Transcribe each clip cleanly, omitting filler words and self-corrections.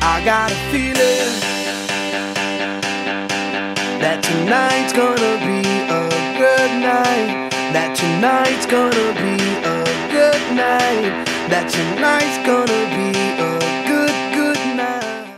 I got a feeling that tonight's gonna be a good night. That tonight's gonna be a good night. That tonight's gonna be a good night.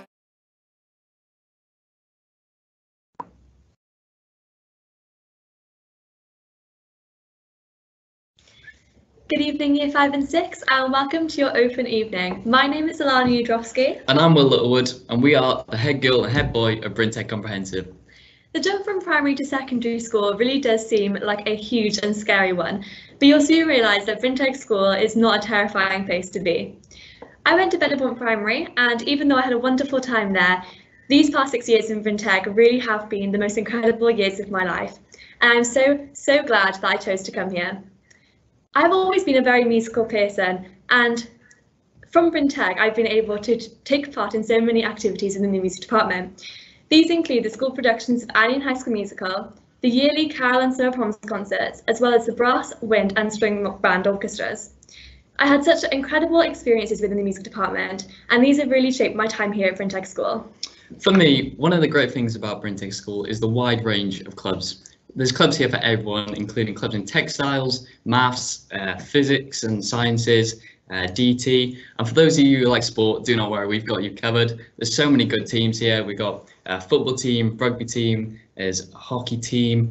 Good evening, Year 5 and 6, and welcome to your open evening. My name is Alana Udrowski. And I'm Will Littlewood, and we are the head girl and head boy of Brinteg Comprehensive. The jump from primary to secondary school really does seem like a huge and scary one, but you'll soon realise that Brinteg School is not a terrifying place to be. I went to Bennepoint Primary, and even though I had a wonderful time there, these past 6 years in Brinteg really have been the most incredible years of my life, and I'm so glad that I chose to come here. I've always been a very musical person, and from Brinteg I've been able to take part in so many activities in the music department. These include the school productions of Annie and High School Musical, the yearly Carol and Summer Proms concerts, as well as the brass, wind and string band orchestras. I had such incredible experiences within the music department, and these have really shaped my time here at Brinteg School. For me, one of the great things about Brinteg School is the wide range of clubs. There's clubs here for everyone, including clubs in textiles, maths, physics and sciences, DT. And for those of you who like sport, do not worry, we've got you covered. There's so many good teams here. We've got a football team, rugby team, there's a hockey team,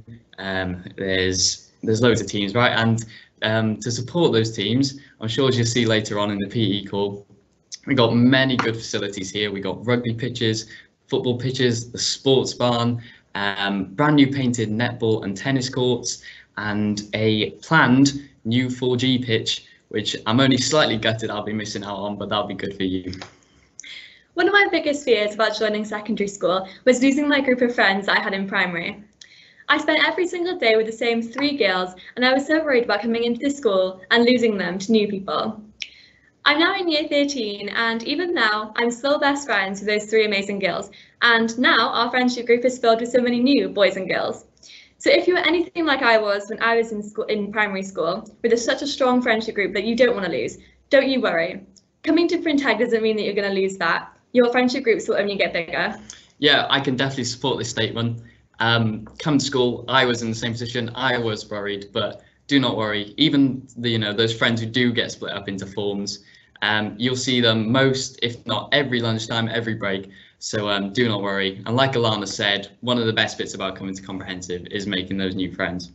there's loads of teams, right? And to support those teams, I'm sure as you'll see later on in the PE call, we've got many good facilities here. We've got rugby pitches, football pitches, the sports barn, brand new painted netball and tennis courts, and a planned new 4G pitch, which I'm only slightly gutted I'll be missing out on, but that'll be good for you. One of my biggest fears about joining secondary school was losing my group of friends I had in primary. I spent every single day with the same 3 girls, and I was so worried about coming into the school and losing them to new people. I'm now in year 13, and even now I'm still best friends with those 3 amazing girls, and now our friendship group is filled with so many new boys and girls. So if you were anything like I was when I was in primary school, with such a strong friendship group that you don't want to lose, don't you worry. Coming to Brinteg doesn't mean that you're going to lose that. Your friendship groups will only get bigger. Yeah, I can definitely support this statement. Come to school, I was in the same position. I was worried, but do not worry. Even those friends who do get split up into forms, you'll see them most, if not every lunchtime, every break. So do not worry. And like Alana said, one of the best bits about coming to Comprehensive is making those new friends.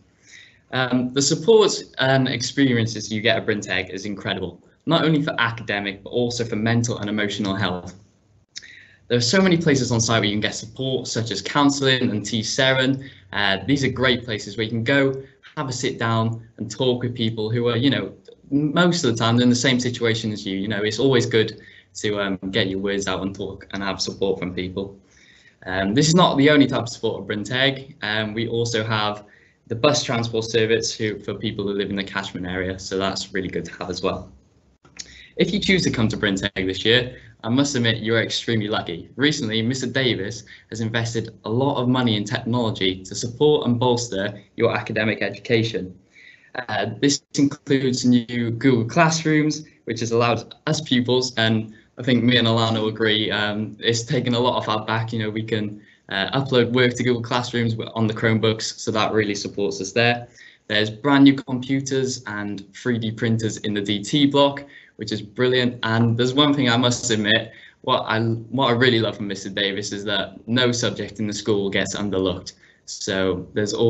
The support and experiences you get at Brinteg is incredible, not only for academic, but also for mental and emotional health. There are so many places on site where you can get support, such as counselling and T7. These are great places where you can go, have a sit down and talk with people who are, most of the time in the same situation as you. It's always good to get your words out and talk and have support from people. This is not the only type of support at Brinteg. We also have the bus transport service for people who live in the catchment area, so that's really good to have as well. If you choose to come to Brinteg this year, I must admit you're extremely lucky. Recently, Mr. Davis has invested a lot of money in technology to support and bolster your academic education. This includes new Google Classrooms, which has allowed us pupils, and I think me and Alana will agree, it's taken a lot of our back. We can upload work to Google Classrooms on the Chromebooks, so that really supports us there. There's brand new computers and 3D printers in the DT block, which is brilliant. And there's one thing I must admit, what I really love from Mr. Davis is that no subject in the school gets underlooked. So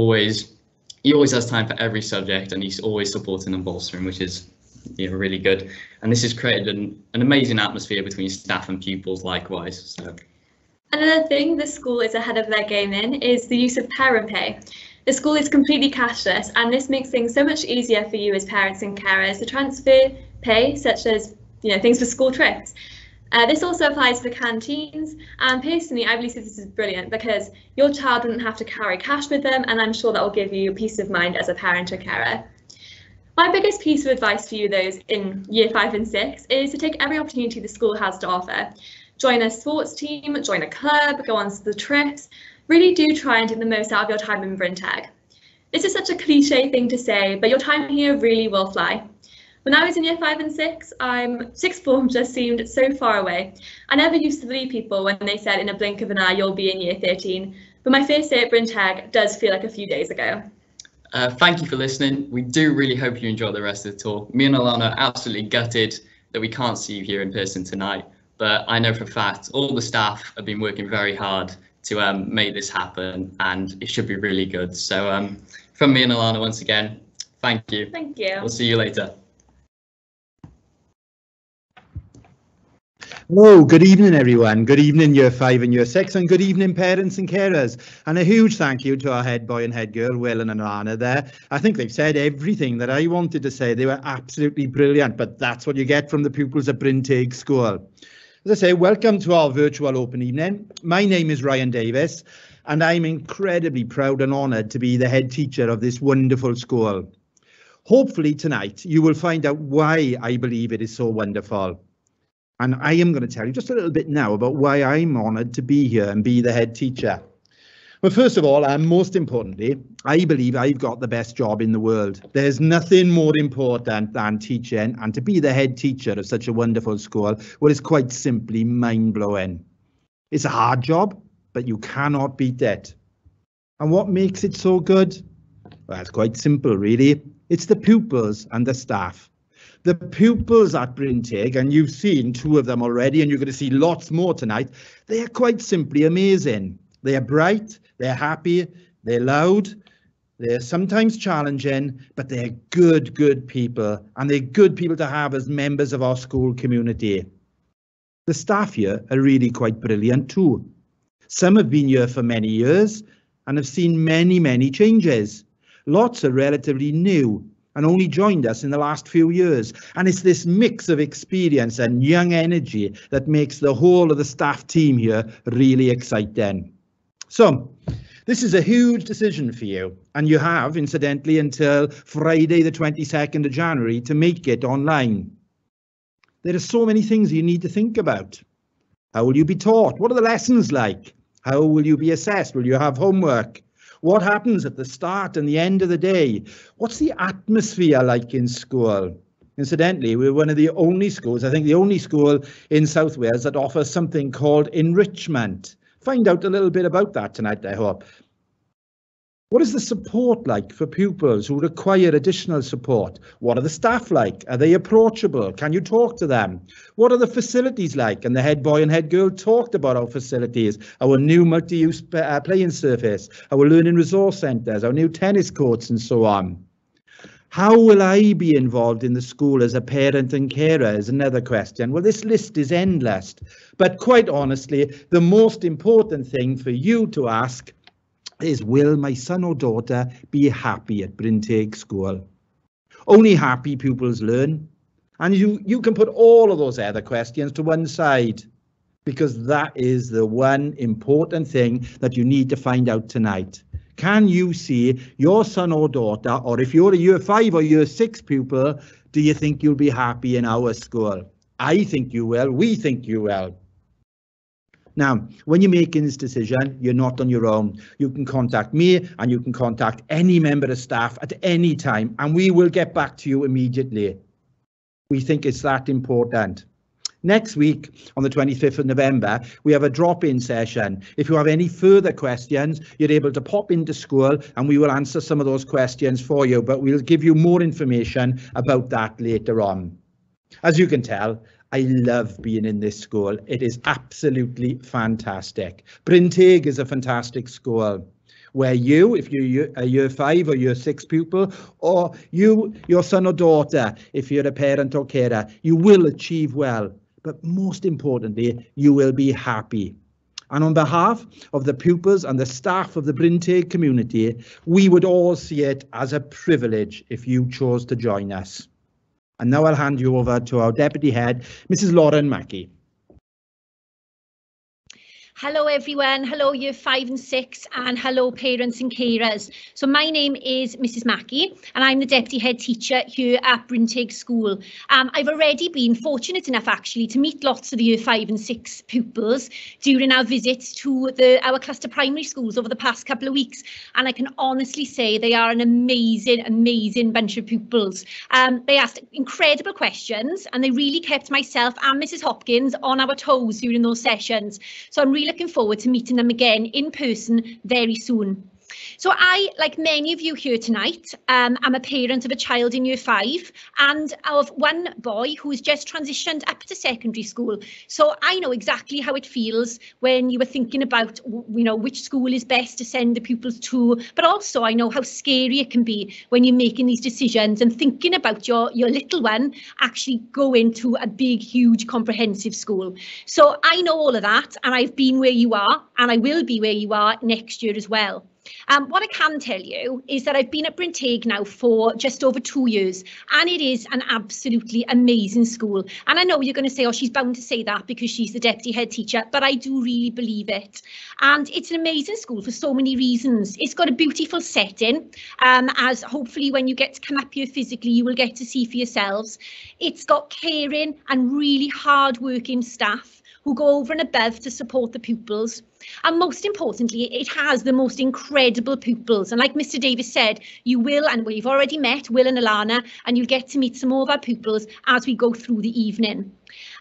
he always has time for every subject, and he's always supporting and bolstering, which is really good. And this has created an amazing atmosphere between staff and pupils likewise. So. Another thing the school is ahead of their game in is the use of parent pay. The school is completely cashless, and this makes things so much easier for you as parents and carers to transfer pay, such as things for school trips. This also applies for canteens, and personally I believe this is brilliant because your child wouldn't have to carry cash with them, and I'm sure that will give you peace of mind as a parent or carer. My biggest piece of advice for you, those in year 5 and 6, is to take every opportunity the school has to offer. Join a sports team, join a club, go on to the trips. Really do try and take the most out of your time in Brinteg. This is such a cliche thing to say, but your time here really will fly. When I was in year 5 and 6, sixth form just seemed so far away. I never used to believe people when they said in a blink of an eye you'll be in year 13, but my first day at Bryn Teg does feel like a few days ago. Thank you for listening. We do really hope you enjoy the rest of the tour. Me and Alana are absolutely gutted that we can't see you here in person tonight, but I know for a fact all the staff have been working very hard to make this happen, and it should be really good. So from me and Alana, once again, thank you. Thank you. We'll see you later. Hello, good evening everyone. Good evening year 5 and year 6, and good evening parents and carers. And a huge thank you to our head boy and head girl, Will and Alana there. I think they've said everything that I wanted to say. They were absolutely brilliant, but that's what you get from the pupils at Bryn Teg School. As I say, welcome to our virtual open evening. My name is Ryan Davis, and I'm incredibly proud and honoured to be the head teacher of this wonderful school. Hopefully tonight you will find out why I believe it is so wonderful. And I am going to tell you just a little bit now about why I'm honoured to be here and be the head teacher. Well, first of all, and most importantly, I believe I've got the best job in the world. There's nothing more important than teaching, and to be the head teacher of such a wonderful school, well, it's quite simply mind-blowing. It's a hard job, but you cannot beat it. And what makes it so good? Well, it's quite simple, really. It's the pupils and the staff. The pupils at Bryn Teg, and you've seen 2 of them already, and you're going to see lots more tonight, they are quite simply amazing. They are bright, they're happy, they're loud, they're sometimes challenging, but they're good people, and they're good people to have as members of our school community. The staff here are really quite brilliant too. Some have been here for many years and have seen many changes. Lots are relatively new and only joined us in the last few years. And it's this mix of experience and young energy that makes the whole of the staff team here really exciting. So this is a huge decision for you, and you have, incidentally, until Friday the 22nd of January to make it online. There are so many things you need to think about. How will you be taught? What are the lessons like? How will you be assessed? Will you have homework? What happens at the start and the end of the day? What's the atmosphere like in school? Incidentally, we're one of the only schools, I think the only school in South Wales that offers something called enrichment. Find out a little bit about that tonight, I hope. What is the support like for pupils who require additional support? What are the staff like? Are they approachable? Can you talk to them? What are the facilities like? And the head boy and head girl talked about our facilities, our new multi-use playing surface, our learning resource centres, our new tennis courts and so on. How will I be involved in the school as a parent and carer is another question. Well, this list is endless, but quite honestly, the most important thing for you to ask is, will my son or daughter be happy at Bryn Teg School? Only happy pupils learn. And you can put all of those other questions to one side, because that is the one important thing that you need to find out tonight. Can you see your son or daughter, or if you're a year 5 or year 6 pupil, do you think you'll be happy in our school? I think you will. We think you will. Now, when you're making this decision, you're not on your own. You can contact me and you can contact any member of staff at any time, and we will get back to you immediately. We think it's that important. Next week, on the 25th of November, we have a drop-in session. If you have any further questions, you're able to pop into school and we will answer some of those questions for you, but we'll give you more information about that later on. As you can tell, I love being in this school. It is absolutely fantastic. Bryn Teg is a fantastic school where you, if you're a year 5 or year 6 pupil, or your son or daughter, if you're a parent or carer, you will achieve well. But most importantly, you will be happy. And on behalf of the pupils and the staff of the Bryn Teg community, we would all see it as a privilege if you chose to join us. And now I'll hand you over to our Deputy Head, Mrs. Lauren Mackey. Hello everyone, hello year 5 and 6 and hello parents and carers. So my name is Mrs Mackey and I'm the Deputy Head Teacher here at Brynteg School. I've already been fortunate enough actually to meet lots of the year 5 and 6 pupils during our visits to our cluster primary schools over the past couple of weeks, and I can honestly say they are an amazing bunch of pupils. They asked incredible questions and they really kept myself and Mrs Hopkins on our toes during those sessions. So I'm really looking forward to meeting them again in person very soon. So I, like many of you here tonight, am a parent of a child in year 5 and of one boy who has just transitioned up to secondary school. So I know exactly how it feels when you were thinking about, which school is best to send the pupils to, but also I know how scary it can be when you're making these decisions and thinking about your little one actually going to a big, huge, comprehensive school. So I know all of that, and I've been where you are, and I will be where you are next year as well. What I can tell you is that I've been at Brynteg now for just over 2 years, and it is an absolutely amazing school. And I know you're going to say, oh, she's bound to say that because she's the Deputy Head Teacher, but I do really believe it. And it's an amazing school for so many reasons. It's got a beautiful setting, as hopefully when you get to come up here physically, you will get to see for yourselves. It's got caring and really hard-working staff who go over and above to support the pupils. And most importantly, it has the most incredible pupils. And like Mr Davis said, you will, and we've already met Will and Alana, and you'll get to meet some more of our pupils as we go through the evening.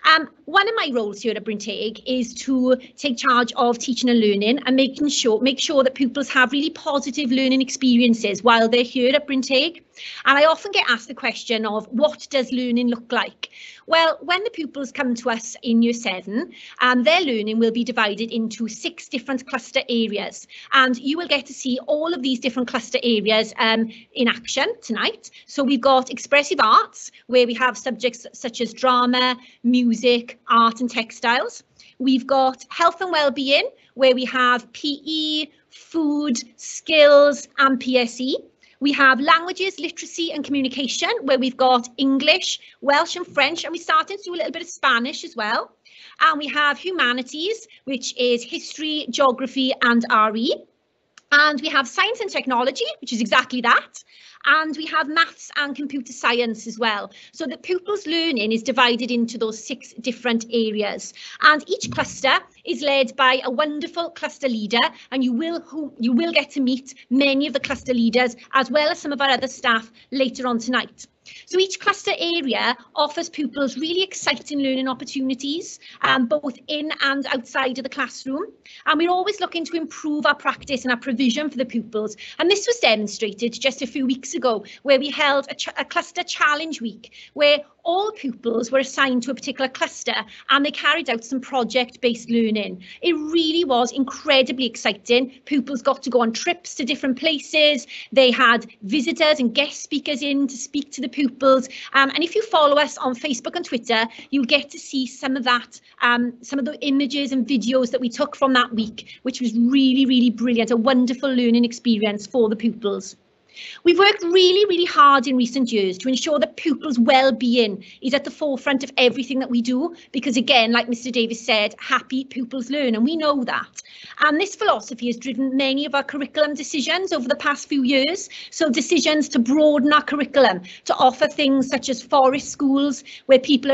One of my roles here at Brynteg is to take charge of teaching and learning and make sure that pupils have really positive learning experiences while they're here at Brynteg. And I often get asked the question of what does learning look like? Well, when the pupils come to us in year 7, their learning will be divided into 6 different cluster areas, and you will get to see all of these different cluster areas in action tonight. So we've got expressive arts, where we have subjects such as drama, music, art and textiles. We've got health and well-being, where we have PE, food, skills and PSE. We have languages, literacy and communication, where we've got English, Welsh and French, and we're starting to do a little bit of Spanish as well. And we have humanities, which is history, geography and RE. And we have science and technology, which is exactly that. And we have maths and computer science as well. So the pupils' learning is divided into those 6 different areas. And each cluster is led by a wonderful cluster leader, and you will get to meet many of the cluster leaders as well as some of our other staff later on tonight. So each cluster area offers pupils really exciting learning opportunities, both in and outside of the classroom. And we're always looking to improve our practice and our provision for the pupils. And this was demonstrated just a few weeks ago, where we held a cluster challenge week, where all pupils were assigned to a particular cluster and they carried out some project-based learning. It really was incredibly exciting. Pupils got to go on trips to different places. They had visitors and guest speakers in to speak to the pupils. And if you follow us on Facebook and Twitter, you'll get to see some of that, some of the images and videos that we took from that week, which was really brilliant, a wonderful learning experience for the pupils. We've worked really hard in recent years to ensure that pupils' well-being is at the forefront of everything that we do, because again, like Mr Davis said, happy pupils learn, and we know that. And this philosophy has driven many of our curriculum decisions over the past few years. So decisions to broaden our curriculum, to offer things such as forest schools, where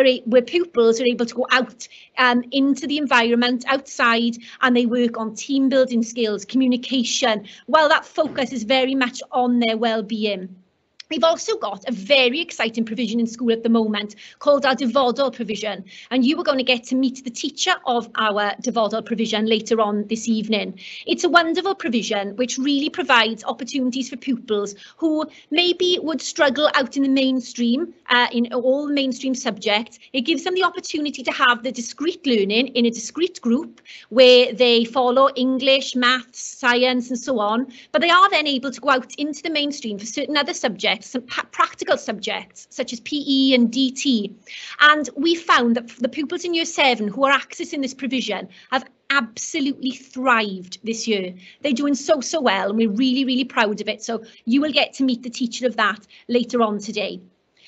pupils are able to go out into the environment outside, and they work on team building skills, communication, while that focus is very much on their well-being. We've also got a very exciting provision in school at the moment called our Dyfodol provision, and you are going to get to meet the teacher of our Dyfodol provision later on this evening. It's a wonderful provision which really provides opportunities for pupils who maybe would struggle out in the mainstream, in all the mainstream subjects. It gives them the opportunity to have the discrete learning in a discrete group where they follow English, maths, science and so on, but they are then able to go out into the mainstream for certain other subjects, some practical subjects such as PE and DT. And we found that the pupils in year 7 who are accessing this provision have absolutely thrived this year. They're doing so well, and we're really proud of it. So you will get to meet the teacher of that later on today.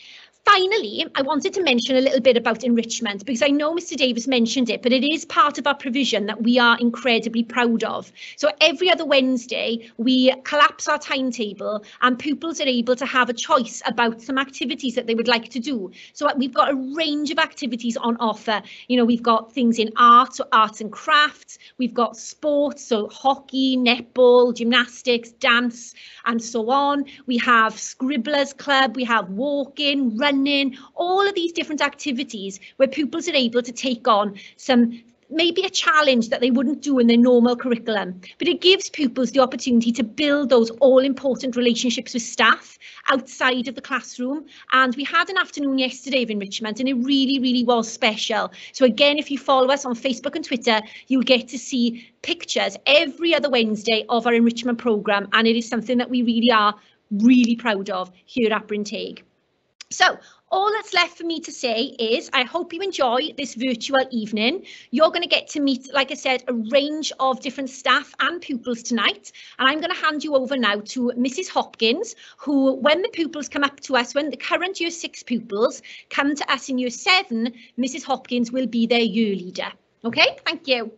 Finally, I wanted to mention a little bit about enrichment, because I know Mr. Davis mentioned it, but it is part of our provision that we are incredibly proud of. So every other Wednesday, we collapse our timetable and pupils are able to have a choice about some activities that they would like to do. So we've got a range of activities on offer. You know, we've got things in art, so arts and crafts. We've got sports, so hockey, netball, gymnastics, dance, and so on. We have Scribblers Club, we have walking, running, all of these different activities where pupils are able to take on maybe a challenge that they wouldn't do in their normal curriculum, but it gives pupils the opportunity to build those all-important relationships with staff outside of the classroom. And we had an afternoon yesterday of enrichment, and it really, really was special. So again, if you follow us on Facebook and Twitter, you'll get to see pictures every other Wednesday of our enrichment programme, and it is something that we really are really proud of here at Bryn Teg. So all that's left for me to say is I hope you enjoy this virtual evening. You're going to get to meet, like I said, a range of different staff and pupils tonight. And I'm going to hand you over now to Mrs. Hopkins, who, when the pupils come up to us, when the current Year 6 pupils come to us in Year 7, Mrs. Hopkins will be their year leader. OK, thank you.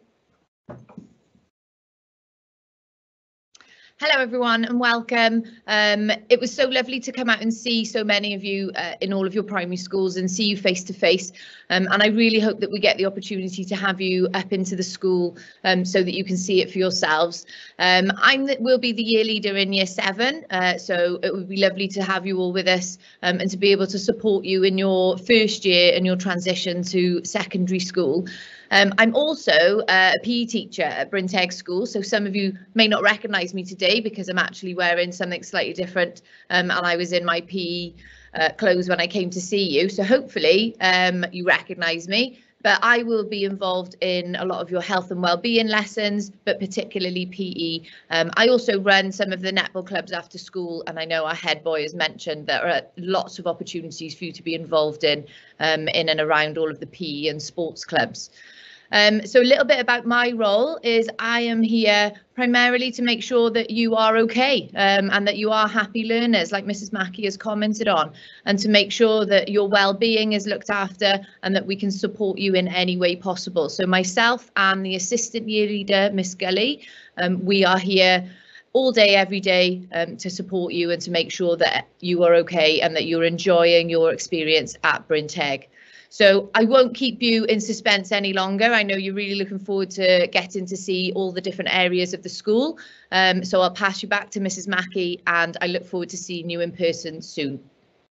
Hello everyone and welcome. It was so lovely to come out and see so many of you in all of your primary schools and see you face to face. And I really hope that we get the opportunity to have you up into the school so that you can see it for yourselves. Will be the year leader in Year 7, so it would be lovely to have you all with us and to be able to support you in your first year and your transition to secondary school. I'm also a PE teacher at Bryn Teg School, so some of you may not recognise me today because I'm actually wearing something slightly different and I was in my PE clothes when I came to see you, so hopefully you recognise me. But I will be involved in a lot of your health and wellbeing lessons, but particularly PE. I also run some of the netball clubs after school, and I know our head boy has mentioned there are lots of opportunities for you to be involved in and around all of the PE and sports clubs. So a little bit about my role is I am here primarily to make sure that you are okay and that you are happy learners, like Mrs. Mackey has commented on, and to make sure that your well-being is looked after and that we can support you in any way possible. So myself and the assistant year leader, Miss Gully, we are here all day, every day to support you and to make sure that you are okay and that you're enjoying your experience at Bryn Teg. So I won't keep you in suspense any longer. I know you're really looking forward to getting to see all the different areas of the school. So I'll pass you back to Mrs. Mackey and I look forward to seeing you in person soon.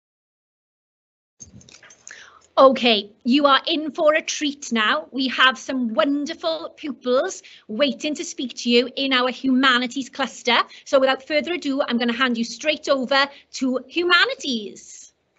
OK, you are in for a treat now. We have some wonderful pupils waiting to speak to you in our humanities cluster. So without further ado, I'm going to hand you straight over to humanities.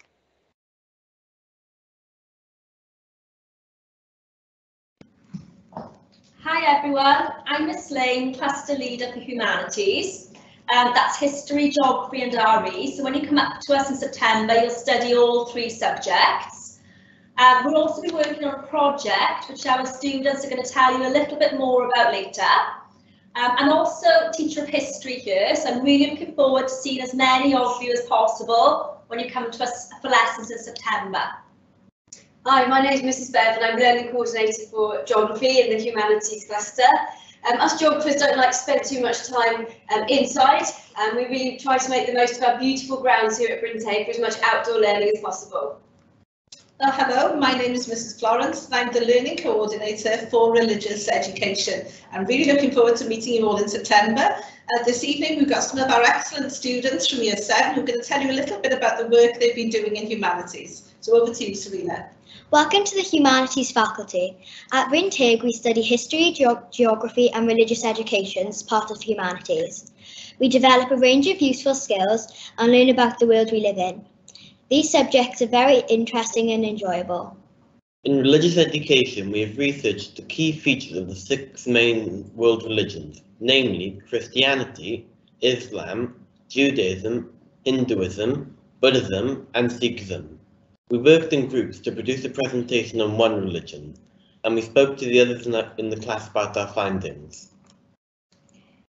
Hi everyone, I'm Miss Lane, Cluster Leader for Humanities. That's History, Geography and RE. So when you come up to us in September, you'll study all 3 subjects. We'll also be working on a project which our students are going to tell you a little bit more about later. I'm also teacher of history here, so I'm really looking forward to seeing as many of you as possible when you come to us for lessons in September. Hi, my name is Mrs. Bev and I'm Learning Coordinator for Geography in the Humanities Cluster. Us geographers don't like to spend too much time inside, and we really try to make the most of our beautiful grounds here at Bryn Teg for as much outdoor learning as possible. Hello, my name is Mrs. Florence and I'm the Learning Coordinator for Religious Education. I'm really looking forward to meeting you all in September. This evening we've got some of our excellent students from Year 7 who are going to tell you a little bit about the work they've been doing in humanities. So over to you, Serena. Welcome to the Humanities faculty. At Bryn Teg we study history, geography and religious education as part of humanities. We develop a range of useful skills and learn about the world we live in. These subjects are very interesting and enjoyable. In religious education, we have researched the key features of the 6 main world religions, namely Christianity, Islam, Judaism, Hinduism, Buddhism, and Sikhism. We worked in groups to produce a presentation on one religion, and we spoke to the others in the class about our findings.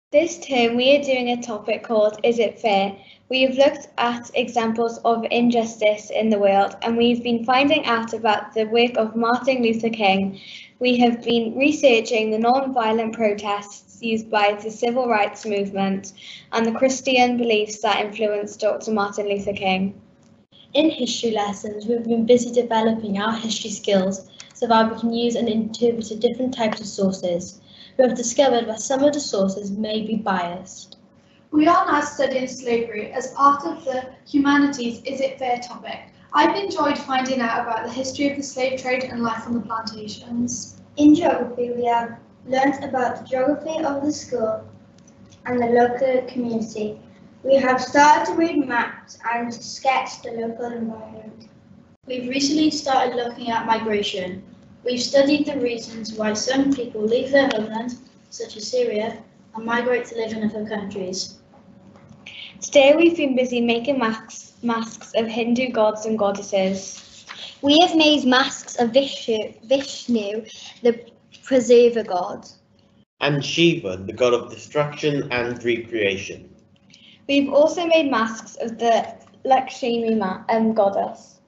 This term we are doing a topic called Is It Fair? We have looked at examples of injustice in the world and we've been finding out about the work of Martin Luther King. We have been researching the non-violent protests used by the civil rights movement and the Christian beliefs that influenced Dr. Martin Luther King. In history lessons, we've been busy developing our history skills so that we can use and interpret different types of sources. We have discovered that some of the sources may be biased. We are now studying slavery as part of the Humanities Is It Fair topic. I've enjoyed finding out about the history of the slave trade and life on the plantations. In geography, we have learnt about the geography of the school and the local community. We have started to read maps and sketch the local environment. We've recently started looking at migration. We've studied the reasons why some people leave their homeland, such as Syria, and migrate to live in other countries. Today we've been busy making masks of Hindu gods and goddesses. We have made masks of Vishnu, the preserver god. And Shiva, the god of destruction and recreation. We've also made masks of the Lakshmi goddess.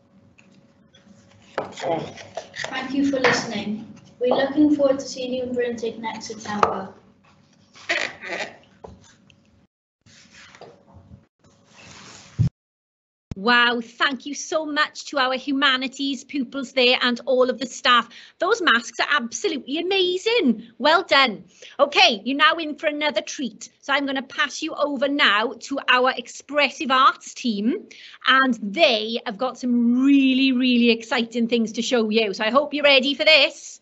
Thank you for listening. We're looking forward to seeing you in Brinteg next September. Wow, thank you so much to our humanities pupils there and all of the staff. Those masks are absolutely amazing. Well done. Okay, you're now in for another treat. So I'm going to pass you over now to our expressive arts team, and they have got some really, really exciting things to show you. So I hope you're ready for this.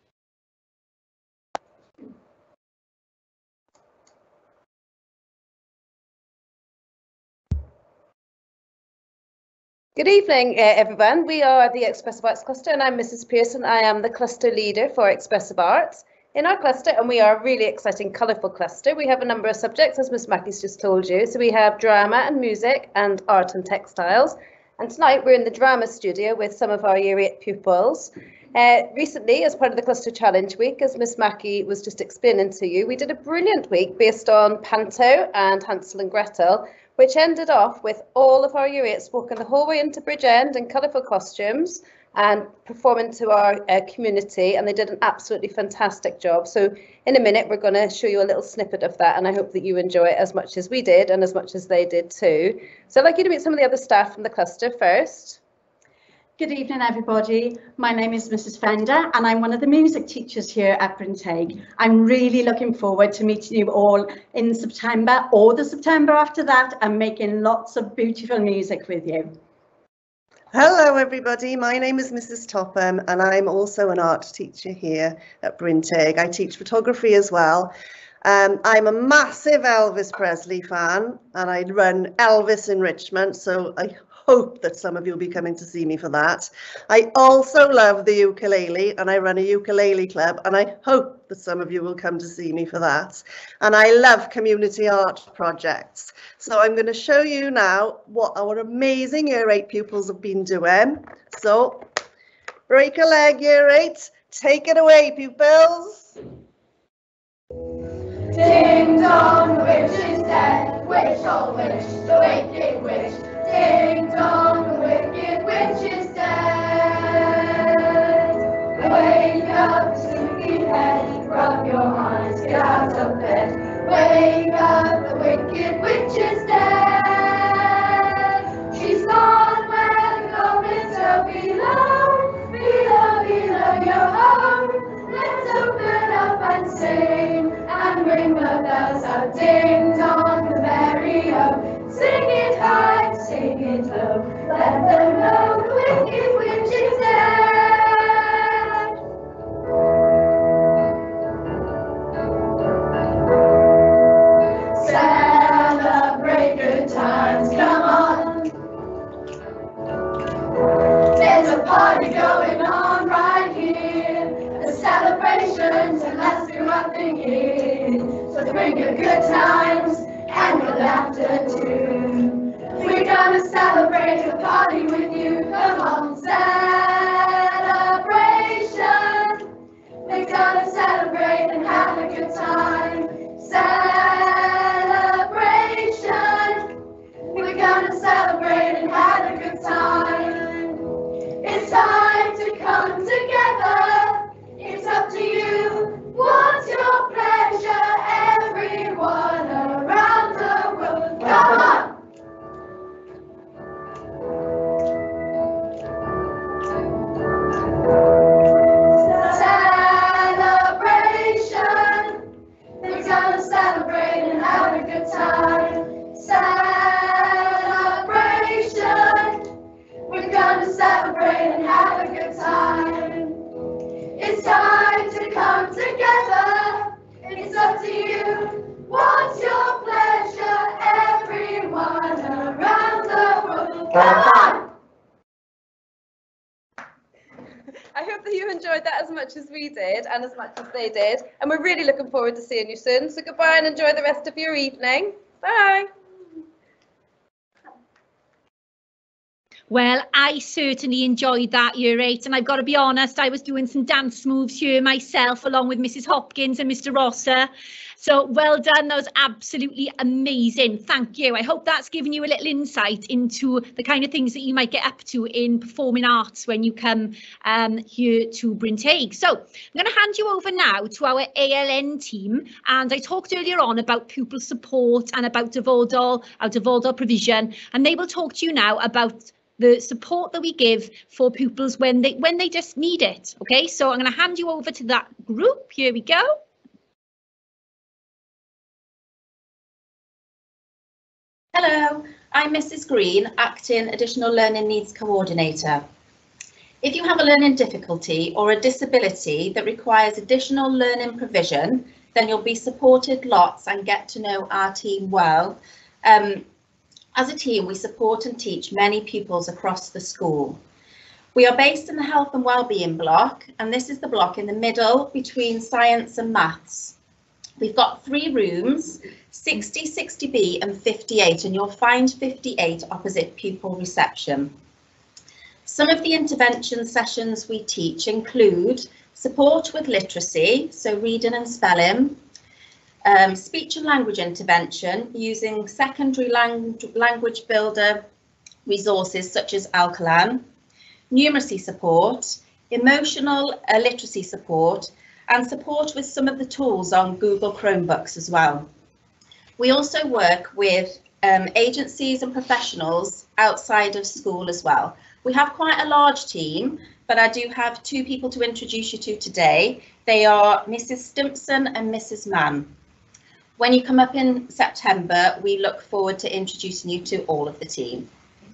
Good evening, everyone. We are the Expressive Arts Cluster, and I'm Mrs. Pearson. I am the cluster leader for Expressive Arts in our cluster, and we are a really exciting, colourful cluster. We have a number of subjects, as Miss Mackie's just told you. So we have drama and music and art and textiles. And tonight we're in the drama studio with some of our Year 8 pupils. Recently, as part of the Cluster Challenge Week, as Miss Mackie was just explaining to you, we did a brilliant week based on Panto and Hansel and Gretel, which ended off with all of our Year 8s walking the whole way into Bridgend in colourful costumes and performing to our community, and they did an absolutely fantastic job. So in a minute we're going to show you a little snippet of that, and I hope that you enjoy it as much as we did and as much as they did too. So I'd like you to meet some of the other staff from the cluster first. Good evening, everybody. My name is Mrs. Fender, and I'm one of the music teachers here at Brinteg. I'm really looking forward to meeting you all in September or the September after that and making lots of beautiful music with you. Hello, everybody. My name is Mrs. Topham, and I'm also an art teacher here at Brinteg. I teach photography as well. I'm a massive Elvis Presley fan, and I run Elvis Enrichment, so I hope that some of you will be coming to see me for that. I also love the ukulele, and I run a ukulele club, and I hope that some of you will come to see me for that. And I love community art projects. So I'm going to show you now what our amazing Year 8 pupils have been doing. So break a leg, Year 8. Take it away, pupils. Ding dong, which is dead? Which, oh which, the wicked witch? Ding dong, the wicked witch is dead. Wake up, sleepyhead, rub your eyes, get out of bed. Wake up, the wicked witch is dead. She's gone where the goblins are below, below, below your home. Let's open up and sing and ring the bells out. Ding dong, the merry-o. Sing it high, sing it low. Let them know the wicked witch is dead. Celebrate good times, come on. There's a party going on right here. A celebration to last throughout the year. So bring your good times and your laughter too. We're gonna celebrate a party with you. Come on, celebration. We're gonna celebrate and have a good time. Celebrate. I hope that you enjoyed that as much as we did and as much as they did. And we're really looking forward to seeing you soon. So goodbye and enjoy the rest of your evening. Bye. Well, I certainly enjoyed that year 8, and I've got to be honest, I was doing some dance moves here myself along with Mrs. Hopkins and Mr. Rosser. So well done, that was absolutely amazing. Thank you. I hope that's given you a little insight into the kind of things that you might get up to in performing arts when you come here to Bryn Teg. So I'm going to hand you over now to our ALN team, and I talked earlier on about pupil support and about dyfodol, our dyfodol provision, and they will talk to you now about the support that we give for pupils when they just need it. Okay, so I'm going to hand you over to that group. Here we go. Hello, I'm Mrs. Green, Acting Additional Learning Needs Coordinator. If you have a learning difficulty or a disability that requires additional learning provision, then you'll be supported lots and get to know our team well. As a team, we support and teach many pupils across the school. We are based in the Health and Wellbeing block, and this is the block in the middle between science and maths. We've got 3 rooms, 60, 60B and 58, and you'll find 58 opposite pupil reception. Some of the intervention sessions we teach include support with literacy, so reading and spelling, speech and language intervention using secondary language builder resources such as Alkalan, numeracy support, emotional literacy support, and support with some of the tools on Google Chromebooks as well. We also work with agencies and professionals outside of school as well. We have quite a large team, but I do have 2 people to introduce you to today. They are Mrs. Stimpson and Mrs. Mann. When you come up in September, we look forward to introducing you to all of the team.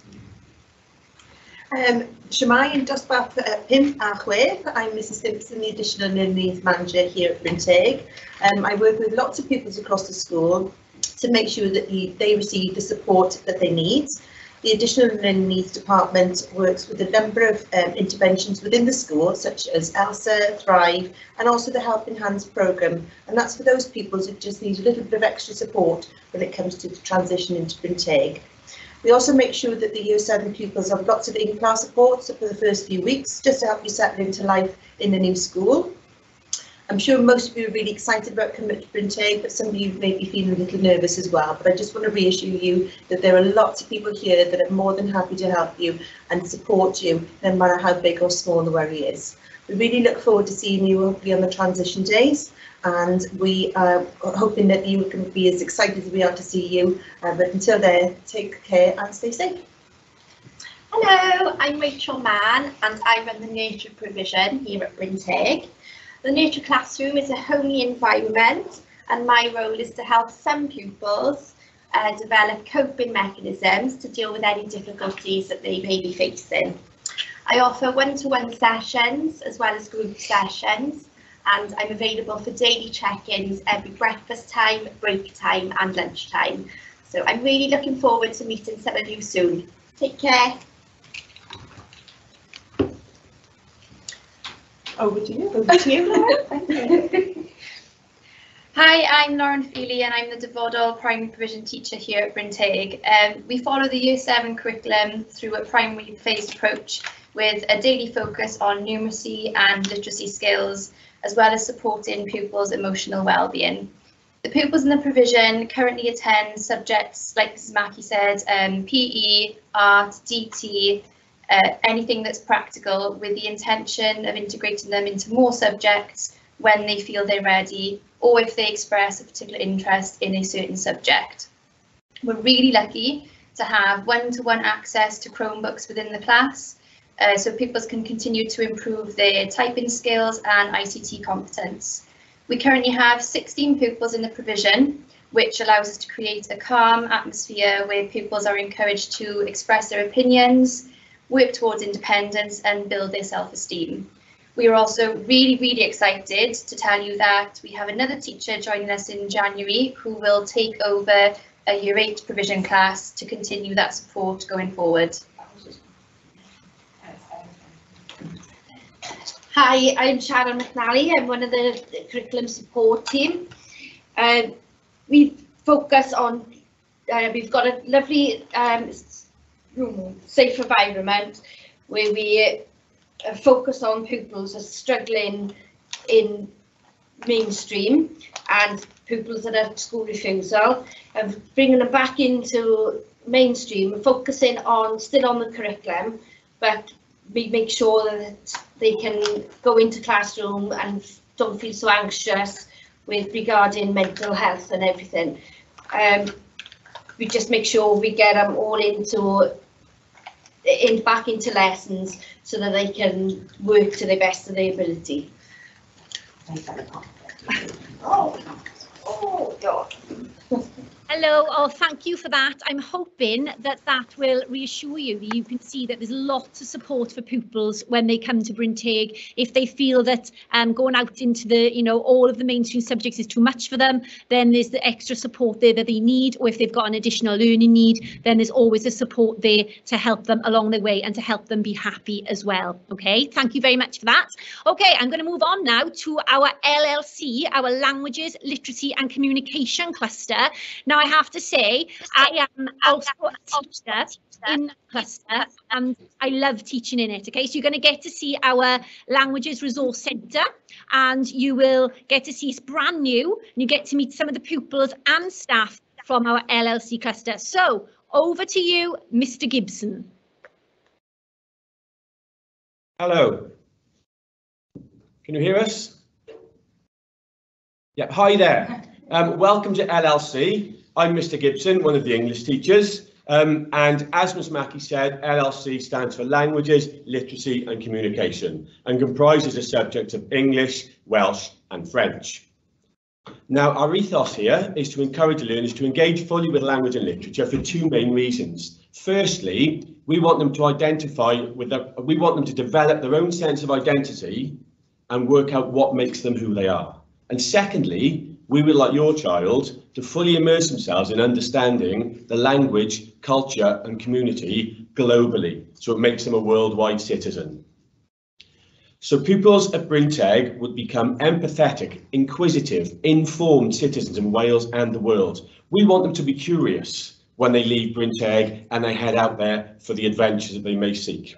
Shemai and dosbarth pimp a chwech. I'm Mrs. Stimpson, the Additional Learning Needs Manager here at Bryn Teg. I work with lots of pupils across the school to make sure that they receive the support that they need. The Additional Learning Needs Department works with a number of interventions within the school, such as ELSA, Thrive, and also the Helping Hands programme. And that's for those pupils who just need a little bit of extra support when it comes to the transition into Bryn Teg. We also make sure that the Year 7 pupils have lots of in-class support for the first few weeks, just to help you settle into life in the new school. I'm sure most of you are really excited about coming to Bryn Teg, but some of you may be feeling a little nervous as well. But I just want to reassure you that there are lots of people here that are more than happy to help you and support you, no matter how big or small the worry is. We really look forward to seeing you hopefully on the transition days, and we are hoping that you can be as excited as we are to see you. But until then, take care and stay safe. Hello, I'm Rachel Mann and I run the nurture provision here at Bryn Teg. The nurture classroom is a homely environment, and my role is to help some pupils develop coping mechanisms to deal with any difficulties that they may be facing. I offer one-to-one sessions as well as group sessions, and I'm available for daily check-ins every breakfast time, break time and lunchtime. So I'm really looking forward to meeting some of you soon. Take care. Over to you, Laura. Thank you. Hi, I'm Lauren Feely and I'm the dyfodol primary provision teacher here at Bryn Teg. We follow the Year 7 curriculum through a primary phased approach with a daily focus on numeracy and literacy skills, as well as supporting pupils' emotional well-being. The pupils in the provision currently attend subjects, like Mrs. Mackey said, PE, art, DT, anything that's practical, with the intention of integrating them into more subjects when they feel they're ready, or if they express a particular interest in a certain subject. We're really lucky to have one-to-one access to Chromebooks within the class, so pupils can continue to improve their typing skills and ICT competence. We currently have 16 pupils in the provision, which allows us to create a calm atmosphere where pupils are encouraged to express their opinions, work towards independence and build their self-esteem. We are also really excited to tell you that we have another teacher joining us in January who will take over a Year 8 provision class to continue that support going forward. Hi, I'm Sharon McNally. I'm one of the curriculum support team. We focus on, we've got a lovely safe environment where we focus on pupils who are struggling in mainstream and pupils that are school refusal, and bringing them back into mainstream, focusing on still on the curriculum, but we make sure that they can go into classroom and don't feel so anxious with regarding mental health and everything. We just make sure we get them all back into lessons so that they can work to the best of their ability. Oh God. Hello, oh thank you for that. I'm hoping that that will reassure you that you can see that there's lots of support for pupils when they come to Bryn Teg. If they feel that going out into the, you know, all of the mainstream subjects is too much for them, then there's the extra support there that they need, or if they've got an additional learning need, then there's always the support there to help them along the way and to help them be happy as well. Okay, thank you very much for that. Okay, I'm going to move on now to our LLC, our Languages, Literacy and Communication cluster. Now, I have to say, I am also a teacher in the cluster and I love teaching in it. Okay, so you're going to get to see our Languages Resource Centre and you will get to see it's brand new and you get to meet some of the pupils and staff from our LLC cluster. So over to you, Mr. Gibson. Hello. Can you hear us? Yep, hi there. Welcome to LLC. I'm Mr. Gibson, one of the English teachers, and as Ms. Mackey said, LLC stands for Languages, Literacy and Communication and comprises the subjects of English, Welsh and French. Now, our ethos here is to encourage learners to engage fully with language and literature for two main reasons. Firstly, we want them to develop their own sense of identity and work out what makes them who they are. And secondly, we would like your child to fully immerse themselves in understanding the language, culture and community globally, so it makes them a worldwide citizen. So pupils at Bryn Teg would become empathetic, inquisitive, informed citizens in Wales and the world. We want them to be curious when they leave Bryn Teg and they head out there for the adventures that they may seek.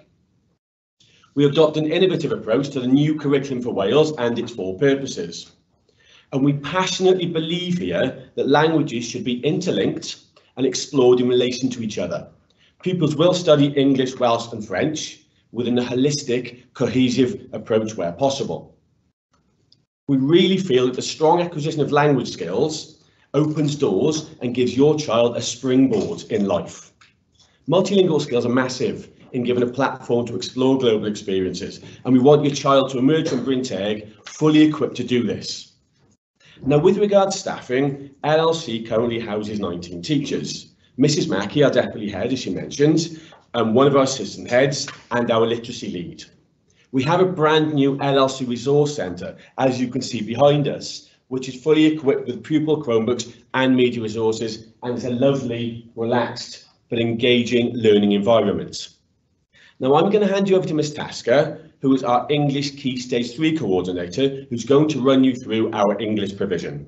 We adopt an innovative approach to the new curriculum for Wales and its four purposes. And we passionately believe here that languages should be interlinked and explored in relation to each other. Pupils will study English, Welsh and French within a holistic, cohesive approach where possible. We really feel that the strong acquisition of language skills opens doors and gives your child a springboard in life. Multilingual skills are massive in giving a platform to explore global experiences, and we want your child to emerge from Bryn Teg fully equipped to do this. Now, with regard to staffing, LLC currently houses 19 teachers. Mrs. Mackey, our deputy head, as she mentioned, one of our assistant heads, and our literacy lead. We have a brand new LLC resource centre, as you can see behind us, which is fully equipped with pupil Chromebooks and media resources, and is a lovely, relaxed, but engaging learning environment. Now, I'm going to hand you over to Ms. Tasker, who is our English Key Stage 3 coordinator, who's going to run you through our English provision.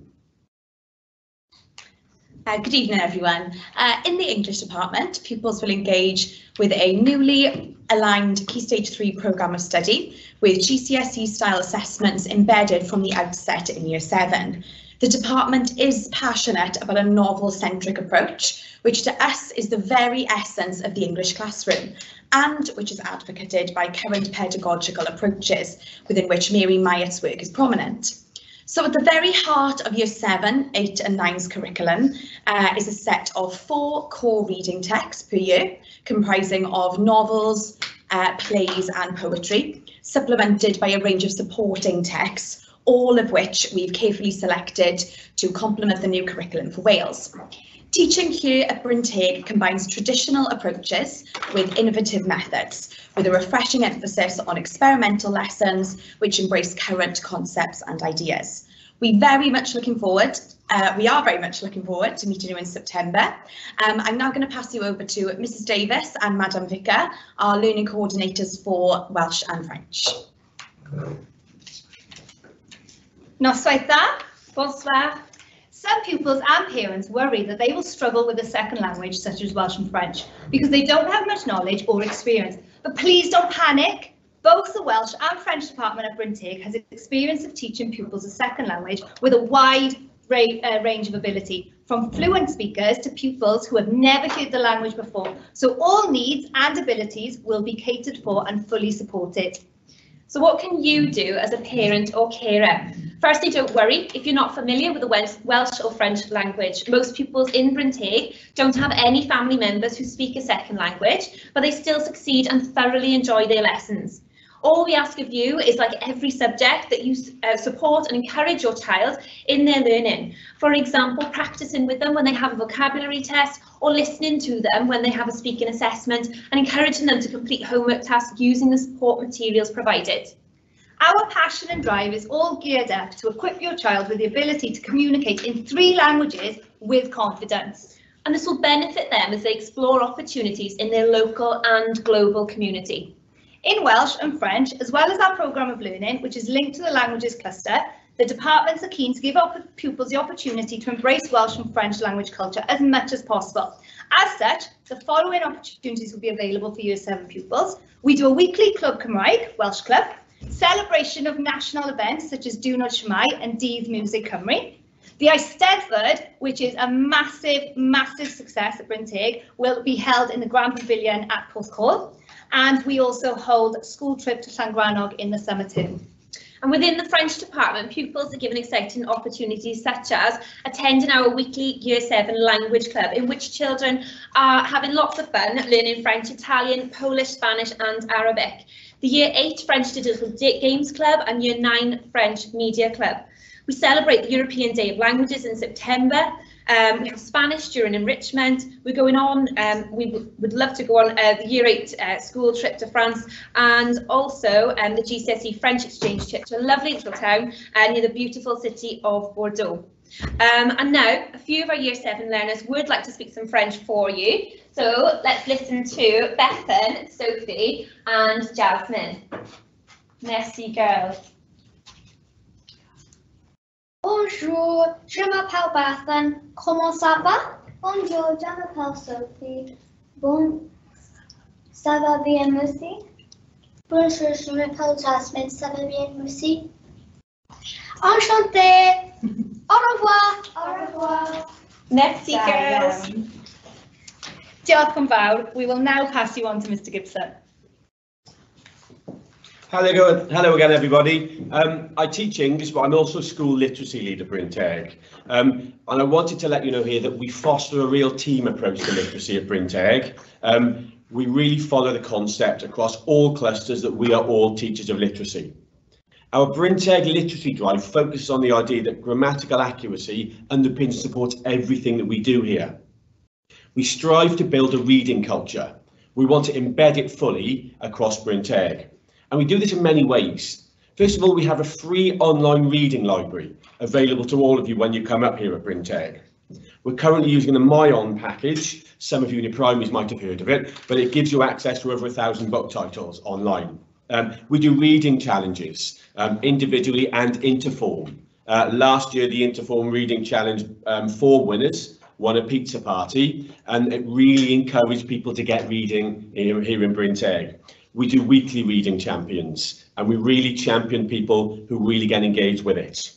Good evening, everyone. In the English department, pupils will engage with a newly aligned Key Stage 3 programme of study with GCSE-style assessments embedded from the outset in Year 7. The department is passionate about a novel-centric approach, which to us is the very essence of the English classroom, and which is advocated by current pedagogical approaches, within which Mary Myatt's work is prominent. So at the very heart of Year 7, 8 and 9's curriculum is a set of 4 core reading texts per year, comprising of novels, plays and poetry, supplemented by a range of supporting texts, all of which we've carefully selected to complement the new curriculum for Wales. Teaching here at Bryn Teg combines traditional approaches with innovative methods, with a refreshing emphasis on experimental lessons which embrace current concepts and ideas. We are very much looking forward to meeting you in September. I'm now going to pass you over to Mrs. Davis and Madame Vicar, our learning coordinators for Welsh and French. Noswaith dda, bonsoir. Some pupils and parents worry that they will struggle with a second language such as Welsh and French because they don't have much knowledge or experience. But please don't panic. Both the Welsh and French department at Bryn Teg has experience of teaching pupils a second language with a wide range of ability, from fluent speakers to pupils who have never heard the language before. So all needs and abilities will be catered for and fully supported. So what can you do as a parent or carer? Firstly, don't worry if you're not familiar with the Welsh or French language. Most pupils in Bryn Teg don't have any family members who speak a second language, but they still succeed and thoroughly enjoy their lessons. All we ask of you is, like every subject, that you support and encourage your child in their learning. For example, practicing with them when they have a vocabulary test, or listening to them when they have a speaking assessment, and encouraging them to complete homework tasks using the support materials provided. Our passion and drive is all geared up to equip your child with the ability to communicate in 3 languages with confidence. And this will benefit them as they explore opportunities in their local and global community. In Welsh and French, as well as our programme of learning, which is linked to the languages cluster, the departments are keen to give our pupils the opportunity to embrace Welsh and French language culture as much as possible. As such, the following opportunities will be available for Year 7 pupils. We do a weekly Clwb Cymraeg, Welsh Club, celebration of national events such as Diwrnod Shwmae and Dydd Music Cymru. The Eisteddfod, which is a massive success at Bryn Teg, will be held in the Grand Pavilion at Porthcawl. And we also hold a school trip to Llangrannog in the summer too. And within the French department, pupils are given exciting opportunities such as attending our weekly Year 7 language club, in which children are having lots of fun learning French, Italian, Polish, Spanish and Arabic. The Year 8 French Digital Games Club and Year 9 French Media Club. We celebrate the European Day of Languages in September. We have Spanish during enrichment. We're going on, we would love to go on the Year 8 school trip to France, and also the GCSE French exchange trip to a lovely little town near the beautiful city of Bordeaux. And now a few of our Year 7 learners would like to speak some French for you. So let's listen to Bethan, Sophie and Jasmine. Merci girls. Bonjour, je m'appelle Bethan. Comment ça va? Bonjour, je m'appelle Sophie. Bon, ça va bien, merci. Bonjour, je m'appelle Jasmine. Ça va bien, merci. Enchantée. Au revoir. Au revoir. Merci, girls. Diolch yn fawr. We will now pass you on to Mr. Gibson. Hello again, everybody. I teach English, but I'm also a school literacy leader at Bryn Teg. And I wanted to let you know here that we foster a real team approach to literacy at Bryn Teg. We really follow the concept across all clusters that we are all teachers of literacy. Our Bryn Teg literacy drive focuses on the idea that grammatical accuracy underpins and supports everything that we do here. We strive to build a reading culture. We want to embed it fully across Bryn Teg. And we do this in many ways. First of all, we have a free online reading library available to all of you when you come up here at Bryn Teg. We're currently using the MyOn package. Some of you in your primaries might have heard of it, but it gives you access to over 1,000 book titles online. We do reading challenges, individually and interform. Last year, the Interform Reading Challenge 4 winners won a pizza party, and it really encouraged people to get reading here in Bryn Teg. We do weekly reading champions, and we really champion people who really get engaged with it.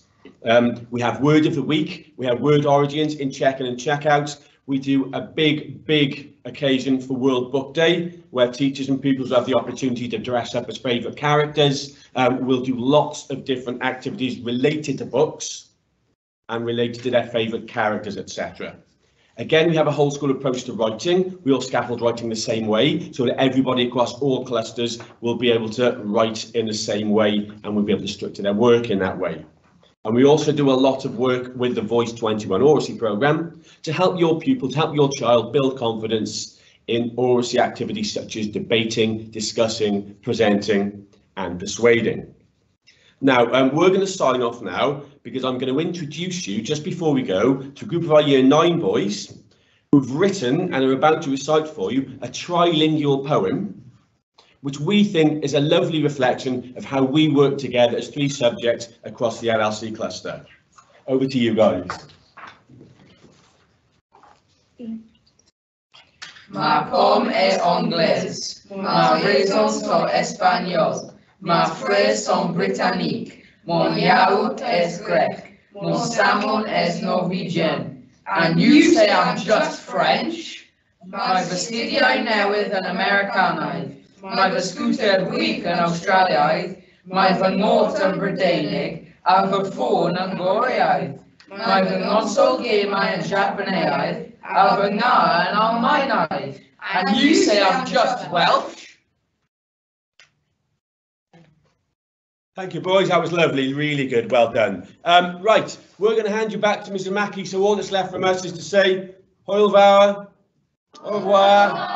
We have Word of the Week, we have Word Origins in check-in and check-out. We do a big occasion for World Book Day, where teachers and pupils have the opportunity to dress up as favourite characters. We'll do lots of different activities related to books and related to their favourite characters, etc. Again, we have a whole school approach to writing. We all scaffold writing the same way, so that everybody across all clusters will be able to write in the same way, and we'll be able to structure their work in that way. And we also do a lot of work with the Voice 21 Oracy programme to help your pupil, to help your child build confidence in oracy activities such as debating, discussing, presenting and persuading. Now, we're going to sign off now because I'm going to introduce you, just before we go, to a group of our Year 9 boys who've written and are about to recite for you a trilingual poem, which we think is a lovely reflection of how we work together as 3 subjects across the LLC cluster. Over to you guys. Ma com es anglais, ma raison son espagnol, ma frère son britannique, mon yaourt es grec, mon salmon es Norwegian, and you say I'm just French? My fastidiau newydd yn Americanaidd, my fysgwter gwych yn Australiaidd, my fy ngort yn Brydeinig, a fy ffôn yn Goreaidd, my fy ngonsol gemau yn Japaneaidd, a fy nga yn Almaenaidd, and you say I'm just Welsh? Thank you, boys. That was lovely. Really good. Well done. Right, we're going to hand you back to Mr. Mackey. So all that's left from us is to say, Hwyl fawr, au revoir.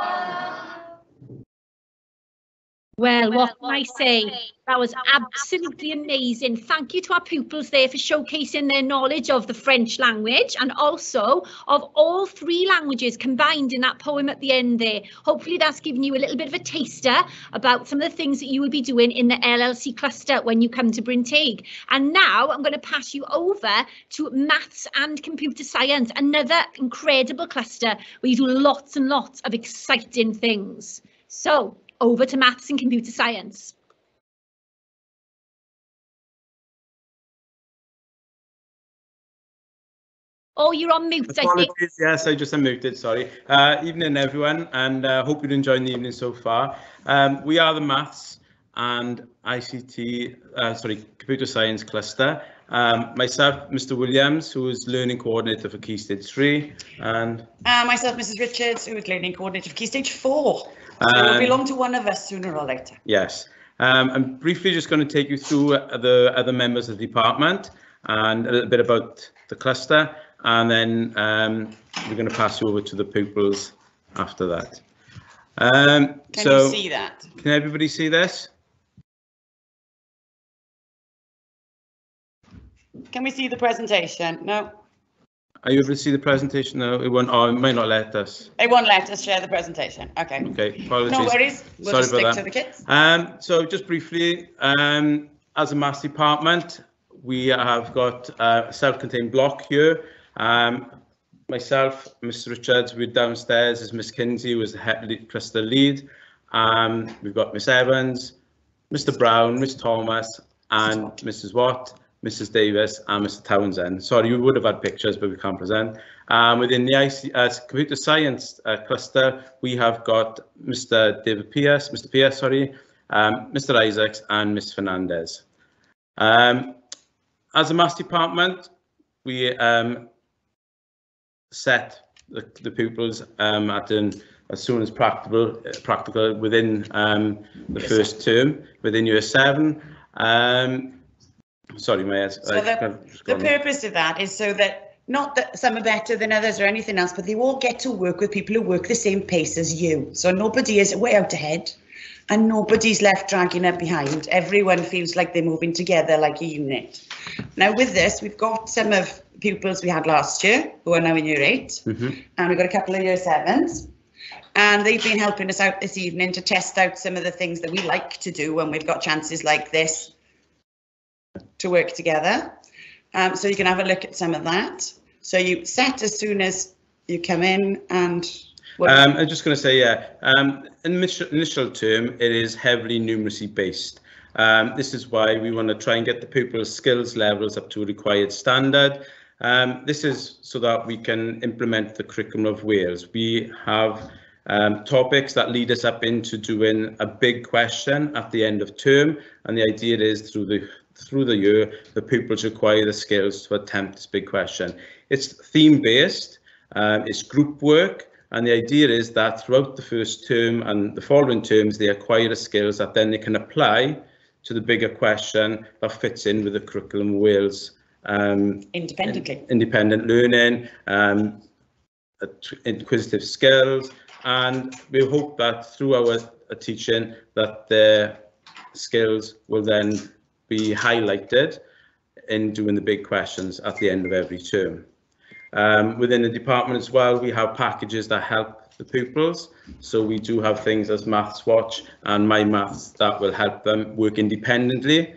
Well, what can I say? That was absolutely amazing. Thank you to our pupils there for showcasing their knowledge of the French language and also of all 3 languages combined in that poem at the end there. Hopefully that's given you a little bit of a taster about some of the things that you will be doing in the LLC cluster when you come to Bryn Teg. And now I'm going to pass you over to Maths and Computer Science, another incredible cluster where you do lots and lots of exciting things. So, over to Maths and Computer Science. Oh, you're on mute, I think. Yes, I just unmuted, sorry. Evening, everyone, and hope you're enjoying the evening so far. We are the Maths and Computer Science cluster. Myself, Mr. Williams, who is Learning Coordinator for Key Stage 3, and myself, Mrs. Richards, who is Learning Coordinator for Key Stage 4. So it will belong to one of us sooner or later. Yes. I'm briefly just going to take you through the other members of the department and a little bit about the cluster, and then we're going to pass you over to the pupils after that. Can you see that? Can everybody see this? Can we see the presentation? No. Are you able to see the presentation? No, it won't. Oh, it might not let us. It won't let us share the presentation. Okay. Okay, apologies. No worries. We'll just stick to the kids. So just briefly, as a maths department, we have got a self-contained block here. Myself, Mr. Richards, we're downstairs is Miss Kinsey, who is the head cluster lead. We've got Miss Evans, Mr. Brown, Miss Thomas, and Mrs. Watt, Mrs. Davis, and Mr. Townsend. Sorry, we would have had pictures, but we can't present. Within the Computer Science cluster, we have got Mr. Pierce, Mr. Isaacs, and Miss Fernandez. As a maths department, we set the pupils as soon as practical within the first term, within year 7. Sorry, Maya. So the purpose of that is so that, not that some are better than others or anything else, but they all get to work with people who work the same pace as you. So nobody is way out ahead and nobody's left dragging up behind. Everyone feels like they're moving together like a unit. Now with this, we've got some of pupils we had last year who are now in year 8, and we've got a couple of year 7s. And they've been helping us out this evening to test out some of the things that we like to do when we've got chances like this to work together. So you can have a look at some of that. So you set as soon as you come in, and I'm just going to say, in the initial term, it is heavily numeracy based. This is why we want to try and get the pupils' skills levels up to a required standard. This is so that we can implement the curriculum of Wales. We have topics that lead us up into doing a big question at the end of term, and the idea is through the year, the pupils acquire the skills to attempt this big question. It's theme-based, it's group work, and the idea is that throughout the first term and the following terms, they acquire the skills that then they can apply to the bigger question that fits in with the curriculum of Wales. Independent learning, inquisitive skills, and we hope that through our teaching that their skills will then be highlighted in doing the big questions at the end of every term. Within the department as well, we have packages that help the pupils. So we do have things as Maths Watch and My Maths that will help them work independently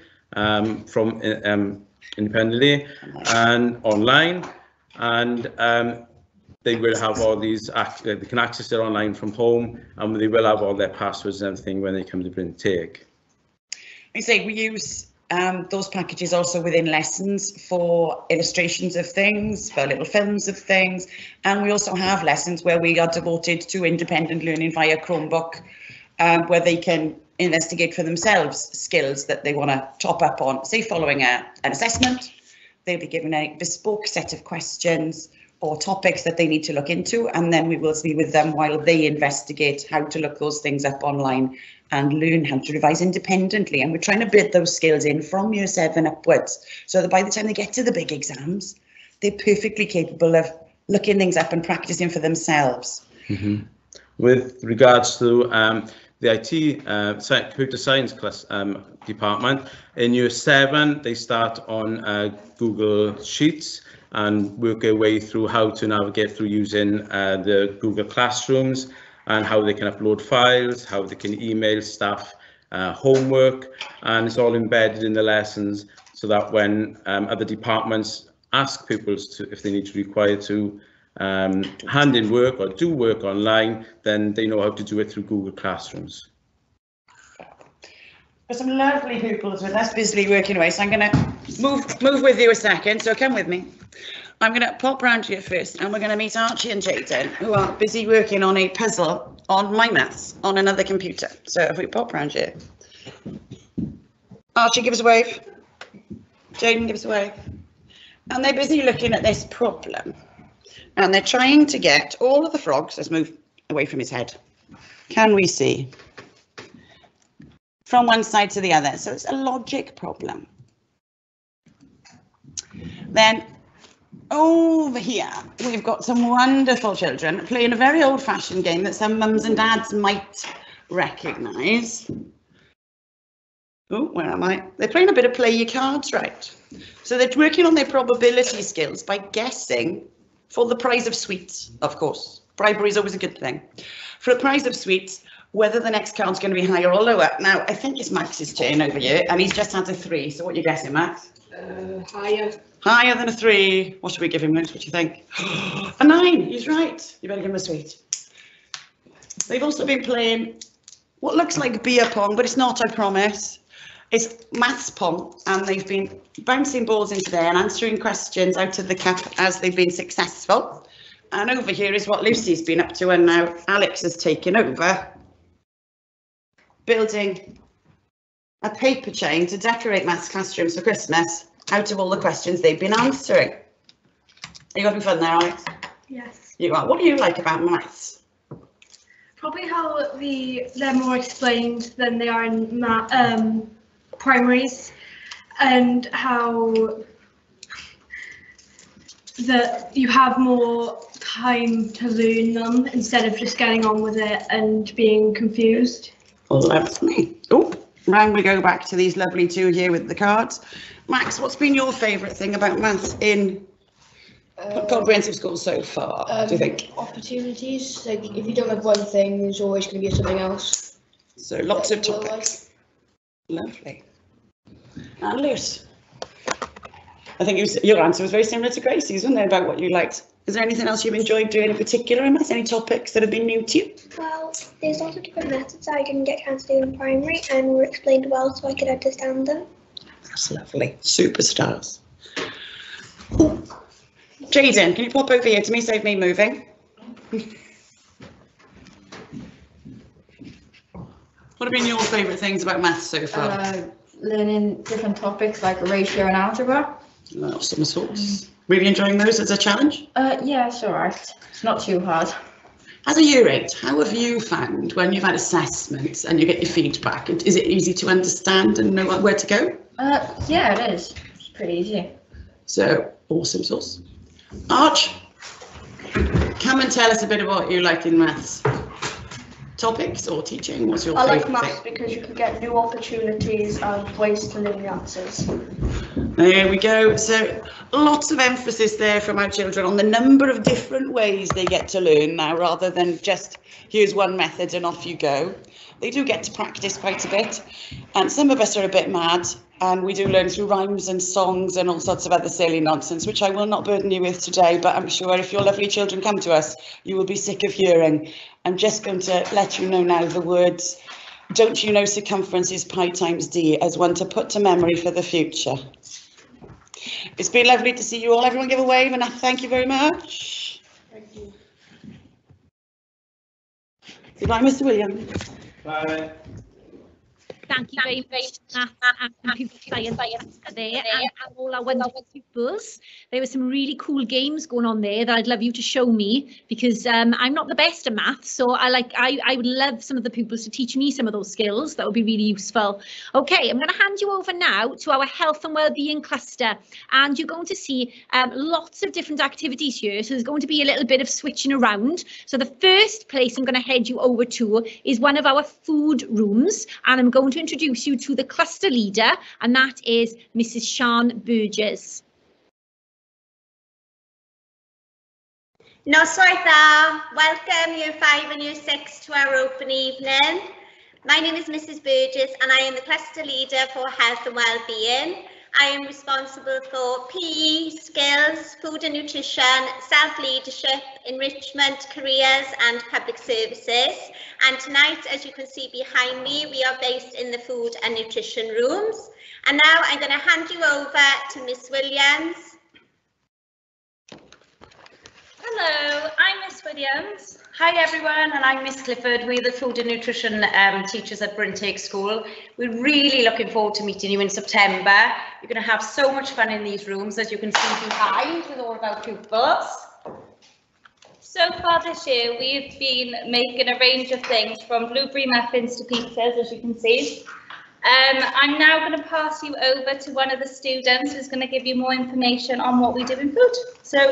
independently and online, and they will have all these, they can access it online from home, and they will have all their passwords and everything when they come to Bryn Teg. I say we use those packages also within lessons for illustrations of things, for little films of things, and we also have lessons where we are devoted to independent learning via Chromebook, where they can investigate for themselves skills that they want to top up on, say following an assessment. They'll be given a bespoke set of questions or topics that they need to look into, and then we will be with them while they investigate how to look those things up online and learn how to revise independently. And we're trying to build those skills in from year 7 upwards, so that by the time they get to the big exams, they're perfectly capable of looking things up and practicing for themselves. Mm-hmm. With regards to the IT computer science class department, in year 7 they start on Google Sheets and work their way through how to navigate through using the Google Classrooms, and how they can upload files, how they can email staff homework, and it's all embedded in the lessons, so that when other departments ask pupils to, if they need to require to hand in work or do work online, then they know how to do it through Google Classrooms. Got some lovely pupils with us busily working away, so I'm going to move with you a second, so come with me. I'm going to pop round here first, and we're going to meet Archie and Jaden, who are busy working on a puzzle on My Maths on another computer. So if we pop round here. Archie, give us a wave. Jaden, give us a wave. And they're busy looking at this problem. And they're trying to get all of the frogs, let's move away from his head. Can we see? From one side to the other. So it's a logic problem. Then over here, we've got some wonderful children playing a very old-fashioned game that some mums and dads might recognise. Oh, where am I? They're playing a bit of play your cards right. So they're working on their probability skills by guessing, for the prize of sweets, of course. Bribery is always a good thing. For the prize of sweets, whether the next card's going to be higher or lower. Now, I think it's Max's turn over here, and he's just had a 3. So what are you guessing, Max? Higher. Higher than a 3. What should we give him, Max? What do you think? A 9. He's right. You better give him a sweet. They've also been playing what looks like beer pong, but it's not, I promise. It's maths pong, and they've been bouncing balls into there and answering questions out of the cup as they've been successful. And over here is what Lucy's been up to, and now Alex has taken over, building a paper chain to decorate maths classrooms for Christmas out of all the questions they've been answering. Are you having fun there, Alex? Yes. You are. What do you like about maths? Probably how they're more explained than they are in primaries, and how that you have more time to learn them instead of just getting on with it and being confused. Lovely. Oh, round we go back to these lovely two here with the cards. Max, what's been your favourite thing about maths in comprehensive school so far, do you think? Opportunities. Like, if you don't have one thing, there's always going to be something else. So lots of topics. Lovely. And Lewis, I think your answer was very similar to Gracie's, wasn't it, about what you liked? Is there anything else you've enjoyed doing in particular in maths? Any topics that have been new to you? Well, there's lots of different methods that I didn't get a chance to do in primary and were explained well so I could understand them. That's lovely. Superstars. Ooh. Jaden, can you pop over here to me, save me moving? What have been your favourite things about maths so far? Learning different topics like ratio and algebra. Awesome sauce. Really enjoying those as a challenge? Yeah, it's alright. It's not too hard. As a year 8, how have you found when you've had assessments and you get your feedback? Is it easy to understand and know where to go? Yeah, it is. It's pretty easy. So, awesome sauce. Arch, come and tell us a bit about what you like in maths. Topics or teaching? What's your favourite I like maths because you can get new opportunities and ways to learn the answers. There we go. So lots of emphasis there from our children on the number of different ways they get to learn now, rather than just here's one method and off you go. They do get to practice quite a bit, and some of us are a bit mad, and we do learn through rhymes and songs and all sorts of other silly nonsense, which I will not burden you with today, but I'm sure if your lovely children come to us, you will be sick of hearing. I'm just going to let you know now the words, don't you know circumference is pi times d, as one to put to memory for the future. It's been lovely to see you all. Everyone give a wave and thank you very much. Thank you. Goodbye, Mr. Williams. Bye. Thank you very much, Matt and people science there and all our wonderful pupils. There were some really cool games going on there that I'd love you to show me, because I'm not the best at maths, so I would love some of the pupils to teach me some of those skills. That would be really useful. Okay, I'm going to hand you over now to our health and wellbeing cluster, and you're going to see lots of different activities here. So there's going to be a little bit of switching around. So the first place I'm going to head you over to is one of our food rooms, and I'm going to introduce you to the cluster leader, and that is Mrs. Sian Burgess. Noswaith dda, welcome Year 5 and Year 6 to our open evening. My name is Mrs. Burgess and I am the cluster leader for health and well-being. I am responsible for PE, skills, food and nutrition, self-leadership, enrichment, careers and public services. And tonight, as you can see behind me, we are based in the food and nutrition rooms. And now I'm going to hand you over to Miss Williams. Hello, I'm Miss Williams. Hi everyone, and I'm Miss Clifford. We're the food and nutrition teachers at Brinteg School. We're really looking forward to meeting you in September. You're going to have so much fun in these rooms, as you can see behind, with all of our pupils. So far this year, we've been making a range of things from blueberry muffins to pizzas, as you can see. I'm now going to pass you over to one of the students who's going to give you more information on what we do in food. So.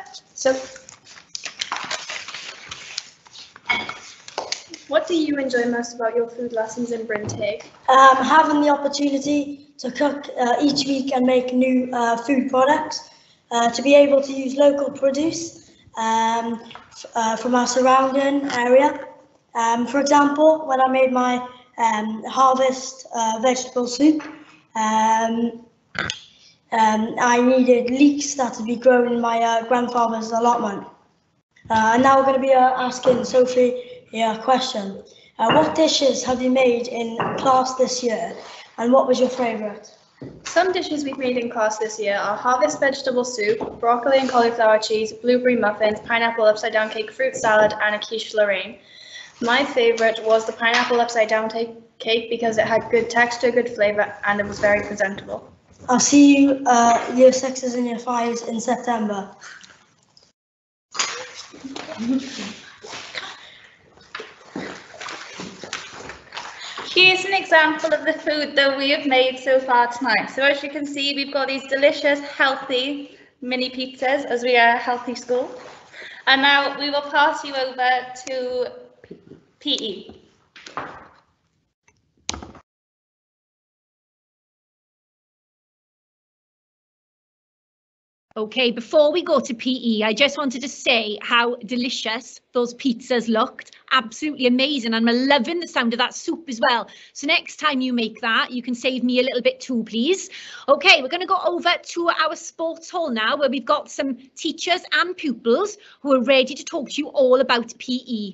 What do you enjoy most about your food lessons in Brinteg? Having the opportunity to cook each week and make new food products, to be able to use local produce from our surrounding area. For example, when I made my harvest vegetable soup, I needed leeks that to be grown in my grandfather's allotment. And now we're going to be asking Sophie a question. What dishes have you made in class this year, and what was your favourite? Some dishes we've made in class this year are harvest vegetable soup, broccoli and cauliflower cheese, blueberry muffins, pineapple upside down cake, fruit salad and a quiche Lorraine. My favourite was the pineapple upside down cake because it had good texture, good flavour and it was very presentable. I'll see you Year 6s and Year 5s in September. Here's an example of the food that we have made so far tonight. So as you can see, we've got these delicious, healthy mini pizzas, as we are a healthy school. And now we will pass you over to PE. Okay, before we go to PE, I just wanted to say how delicious those pizzas looked. Absolutely amazing. And I'm loving the sound of that soup as well. So next time you make that, you can save me a little bit too, please. Okay, we're going to go over to our sports hall now, where we've got some teachers and pupils who are ready to talk to you all about PE.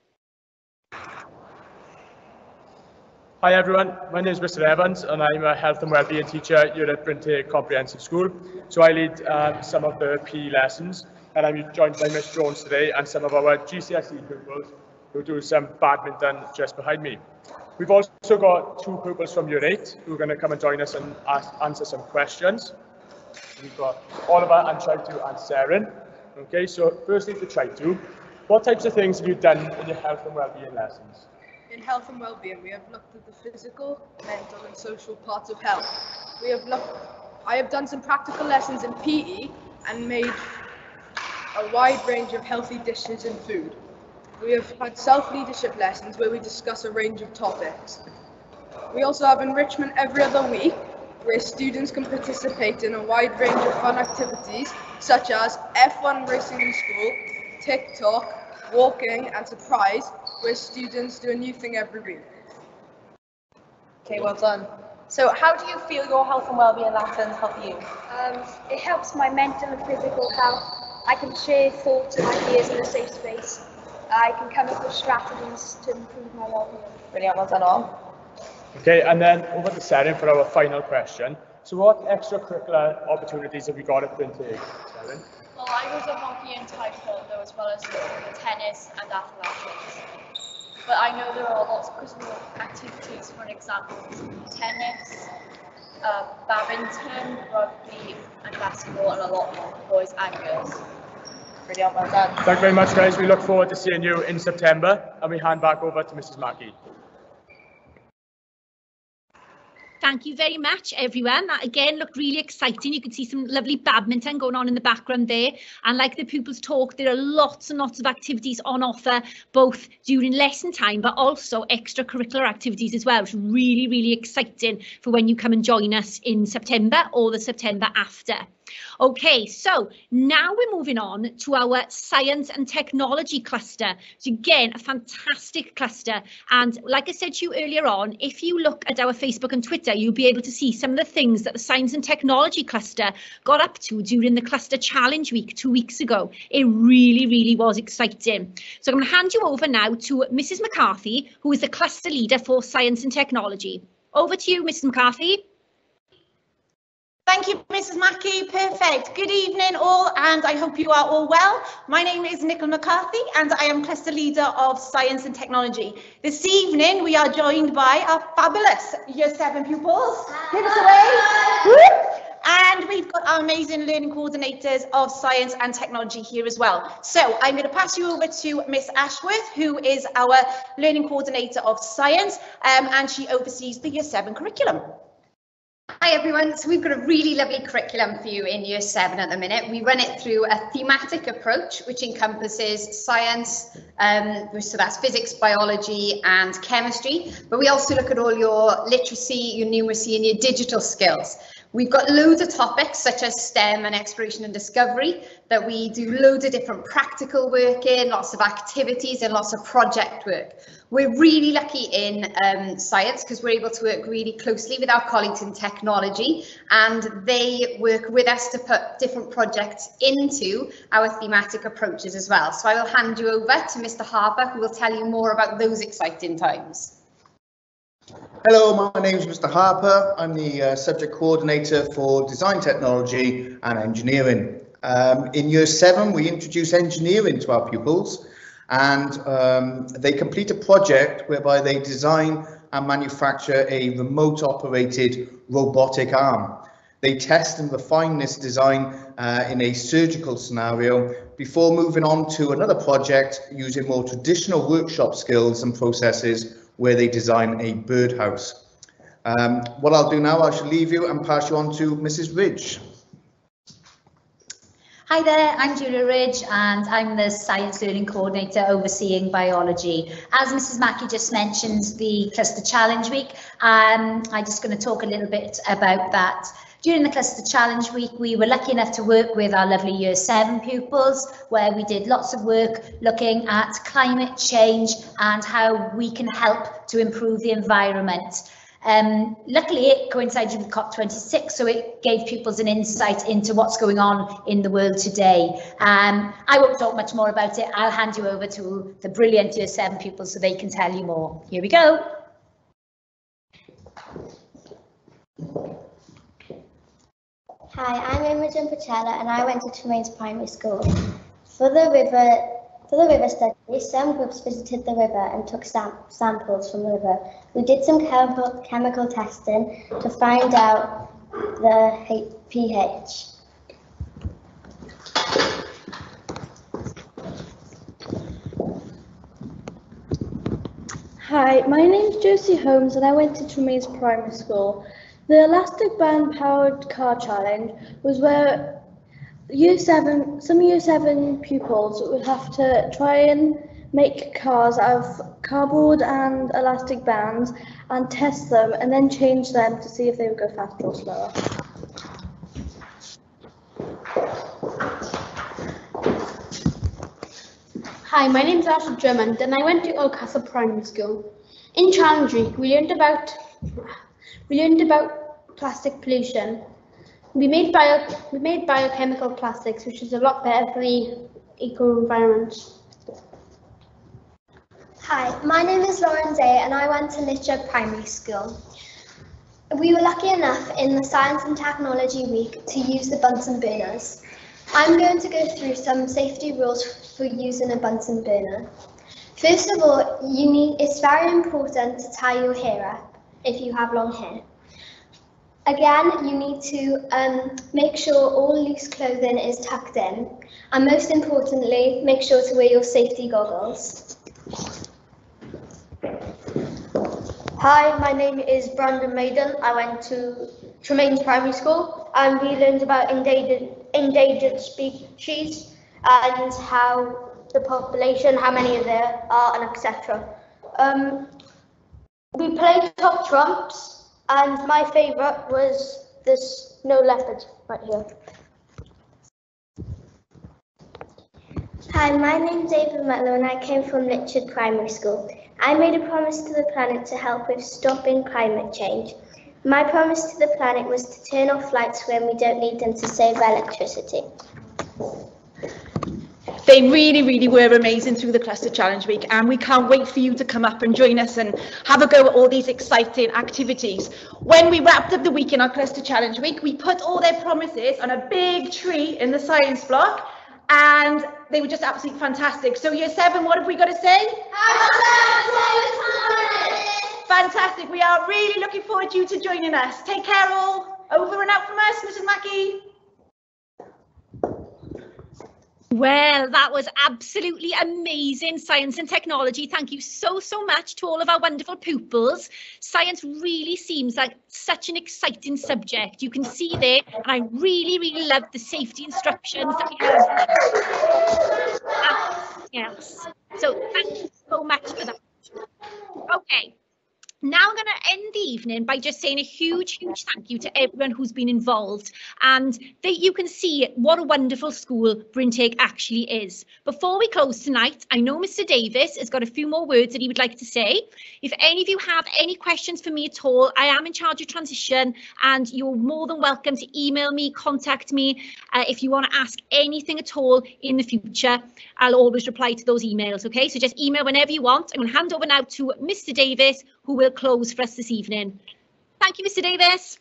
Hi everyone, my name is Mr. Evans and I'm a health and wellbeing teacher here at Brinteg Comprehensive School. So I lead some of the PE lessons, and I'm joined by Miss Jones today and some of our GCSE pupils who do some badminton just behind me. We've also got two pupils from Year 8 who are going to come and join us and answer some questions. We've got Oliver and Chaitu and Seren. Okay, so firstly to Chaitu, what types of things have you done in your health and wellbeing lessons? In health and well-being, we have looked at the physical, mental and social parts of health. I have done some practical lessons in PE and made a wide range of healthy dishes and food. We have had self-leadership lessons where we discuss a range of topics. We also have enrichment every other week, where students can participate in a wide range of fun activities such as F1 racing in school, TikTok, walking and Surprise, where students do a new thing every week. Okay, well done. So how do you feel your health and wellbeing lessons help you? It helps my mental and physical health. I can share thoughts and ideas in a safe space. I can come up with strategies to improve my wellbeing. Brilliant, well done all. Okay, and then over to Seren for our final question. So what extracurricular opportunities have you got at Brinteg, Seren? Well, I was a hockey and taekwondo as well as tennis and athletics. But I know there are lots of physical activities, for example, tennis, badminton, rugby and basketball, and a lot more for boys and girls. Brilliant, well done. Thank you very much, guys. We look forward to seeing you in September, and we hand back over to Mrs. Mackey. Thank you very much, everyone. That again looked really exciting. You can see some lovely badminton going on in the background there. And like the pupils talk, there are lots and lots of activities on offer, both during lesson time, but also extracurricular activities as well, which is really, really exciting for when you come and join us in September or the September after. Okay, so now we're moving on to our science and technology cluster. So again, a fantastic cluster. And like I said to you earlier on, if you look at our Facebook and Twitter, you'll be able to see some of the things that the science and technology cluster got up to during the cluster challenge week 2 weeks ago. It really, really was exciting. So I'm going to hand you over now to Mrs. McCarthy, who is the cluster leader for science and technology. Over to you, Mrs. McCarthy. Thank you, Mrs. Mackey. Perfect. Good evening all, and I hope you are all well. My name is Nicola McCarthy, and I am Cluster Leader of Science and Technology. This evening, we are joined by our fabulous Year 7 pupils. Give us away. Woo! And we've got our amazing learning coordinators of Science and Technology here as well. So I'm going to pass you over to Miss Ashworth, who is our learning coordinator of Science, and she oversees the Year 7 curriculum. Hi everyone, so we've got a really lovely curriculum for you in Year 7 at the minute. We run it through a thematic approach which encompasses science, so that's physics, biology and chemistry, but we also look at all your literacy, your numeracy and your digital skills. We've got loads of topics such as STEM and exploration and discovery that we do loads of different practical work in, lots of activities and lots of project work. We're really lucky in science because we're able to work really closely with our colleagues in technology, and they work with us to put different projects into our thematic approaches as well. So I will hand you over to Mr. Harper, who will tell you more about those exciting times. Hello, my name is Mr. Harper. I'm the subject coordinator for design technology and engineering. In Year 7, we introduce engineering to our pupils, and they complete a project whereby they design and manufacture a remote operated robotic arm. They test and refine this design in a surgical scenario before moving on to another project using more traditional workshop skills and processes where they design a birdhouse. What I'll do now, I shall leave you and pass you on to Mrs. Ridge. Hi there, I'm Julia Ridge and I'm the Science Learning Coordinator overseeing biology. As Mrs. Mackey just mentioned, the Cluster Challenge Week, I'm just going to talk a little bit about that. During the Cluster Challenge Week, we were lucky enough to work with our lovely Year 7 pupils, where we did lots of work looking at climate change and how we can help to improve the environment. Luckily, it coincided with COP26, so it gave pupils an insight into what's going on in the world today. I won't talk much more about it. I'll hand you over to the brilliant Year 7 pupils so they can tell you more. Here we go. Hi, I'm Imogen Patella and I went to Tremaines Primary School. For the river study, some groups visited the river and took samples from the river. We did some chemical testing to find out the pH. Hi, my name's Josie Holmes and I went to Tremaines Primary School. The elastic band powered car challenge was where some Year 7 pupils would have to try and make cars out of cardboard and elastic bands and test them and then change them to see if they would go faster or slower. Hi, my name is Arthur Drummond and I went to Oldcastle Primary School. In Challenge Week, we learned about plastic pollution. We made biochemical plastics, which is a lot better for the eco-environment. Hi, my name is Lauren Day and I went to Litchfield Primary School. We were lucky enough in the Science and Technology Week to use the Bunsen burners. I'm going to go through some safety rules for using a Bunsen burner. First of all, it's very important to tie your hair up if you have long hair. Again, you need to make sure all loose clothing is tucked in, and most importantly, make sure to wear your safety goggles. Hi, my name is Brandon Maiden. I went to Tremaines Primary School and we learned about endangered species and how the population, how many there are, and etc. We played top trumps and my favourite was this snow leopard right here. Hi, my name's Ava Mutlow and I came from Litchfield Primary School. I made a promise to the planet to help with stopping climate change. My promise to the planet was to turn off lights when we don't need them to save electricity. They really were amazing through the Cluster Challenge Week, and we can't wait for you to come up and join us and have a go at all these exciting activities. When we wrapped up the week in our Cluster Challenge Week, we put all their promises on a big tree in the science block, and they were just absolutely fantastic. So Year 7, what have we got to say? Fantastic. We are really looking forward to you to joining us. Take care all. Over and out from us, Mrs. Mackey. Well, that was absolutely amazing, Science and Technology. Thank you so much to all of our wonderful pupils. Science really seems like such an exciting subject. You can see there, and I really love the safety instructions that we have. Yes. So thank you so much for that. Okay. Now I'm going to end the evening by just saying a huge thank you to everyone who's been involved, and that you can see what a wonderful school Brynteg actually is. Before we close tonight, I know Mr. Davis has got a few more words that he would like to say. If any of you have any questions for me at all, I am in charge of transition and you're more than welcome to email me, contact me if you want to ask anything at all in the future. I'll always reply to those emails, okay? So just email whenever you want. I'm going to hand over now to Mr. Davis, who will close for us this evening. Thank you, Mr. Davis.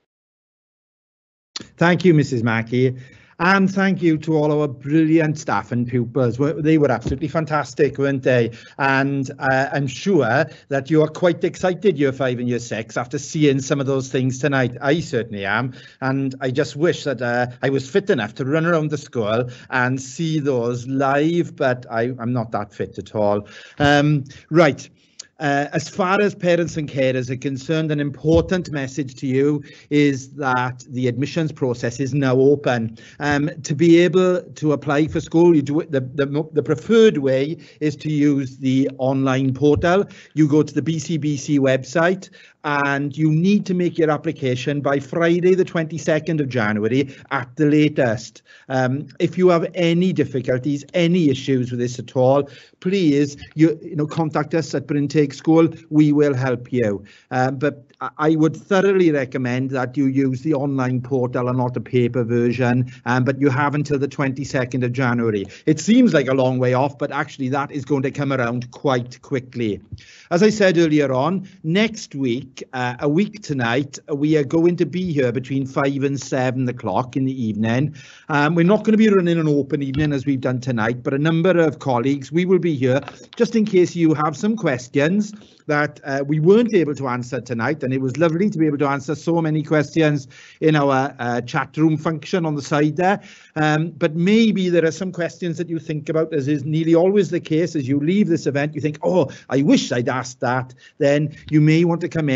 Thank you, Mrs. Mackey. And thank you to all our brilliant staff and pupils. They were absolutely fantastic, weren't they? And I'm sure that you are quite excited, Year 5 and Year 6, after seeing some of those things tonight. I certainly am. And I just wish that I was fit enough to run around the school and see those live, but I'm not that fit at all. Right. As far as parents and carers are concerned, an important message to you is that the admissions process is now open. To be able to apply for school, you do it, the preferred way is to use the online portal. You go to the BCBC website and you need to make your application by Friday the 22nd of January at the latest. If you have any difficulties, any issues with this at all, please contact us at Brynteg School. We will help you. But I would thoroughly recommend that you use the online portal and not a paper version, but you have until the 22nd of January. It seems like a long way off, but actually that is going to come around quite quickly. As I said earlier on, next week, a week tonight, we are going to be here between 5 and 7 o'clock in the evening. We're not going to be running an open evening as we've done tonight, but a number of colleagues, we will be here just in case you have some questions that we weren't able to answer tonight. And it was lovely to be able to answer so many questions in our chat room function on the side there. But maybe there are some questions that you think about, as is nearly always the case. As you leave this event, you think, oh, I wish I'd asked that. Then you may want to come in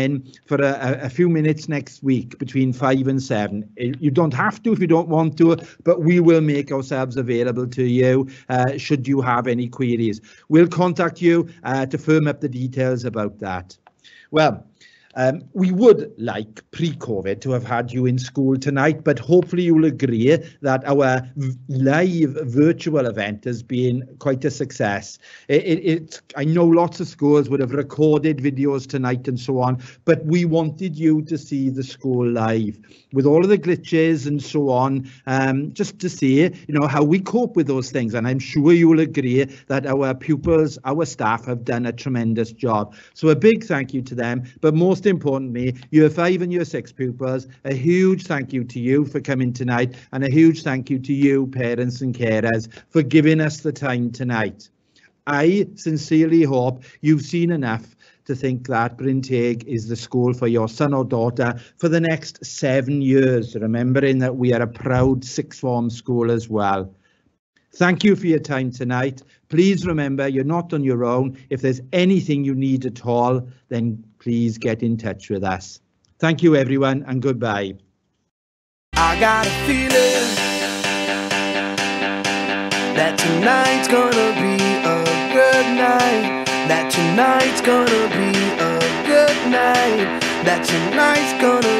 in for a few minutes next week between 5 and 7. You don't have to if you don't want to, but we will make ourselves available to you should you have any queries. We'll contact you to firm up the details about that. Well, we would like pre-COVID to have had you in school tonight, but hopefully you'll agree that our live virtual event has been quite a success. I know lots of schools would have recorded videos tonight and so on, but we wanted you to see the school live with all of the glitches and so on, just to see, how we cope with those things. And I'm sure you will agree that our pupils, our staff have done a tremendous job. So a big thank you to them, but most importantly, Year 5 and Year 6 pupils, a huge thank you to you for coming tonight, and a huge thank you to you, parents and carers, for giving us the time tonight. I sincerely hope you've seen enough to think that Bryn Teg is the school for your son or daughter for the next 7 years, remembering that we are a proud sixth form school as well. Thank you for your time tonight. Please remember, you're not on your own. If there's anything you need at all, then please get in touch with us. Thank you, everyone, and goodbye. I got a feeling that tonight's gonna be a good night. That tonight's gonna be a good night. That tonight's gonna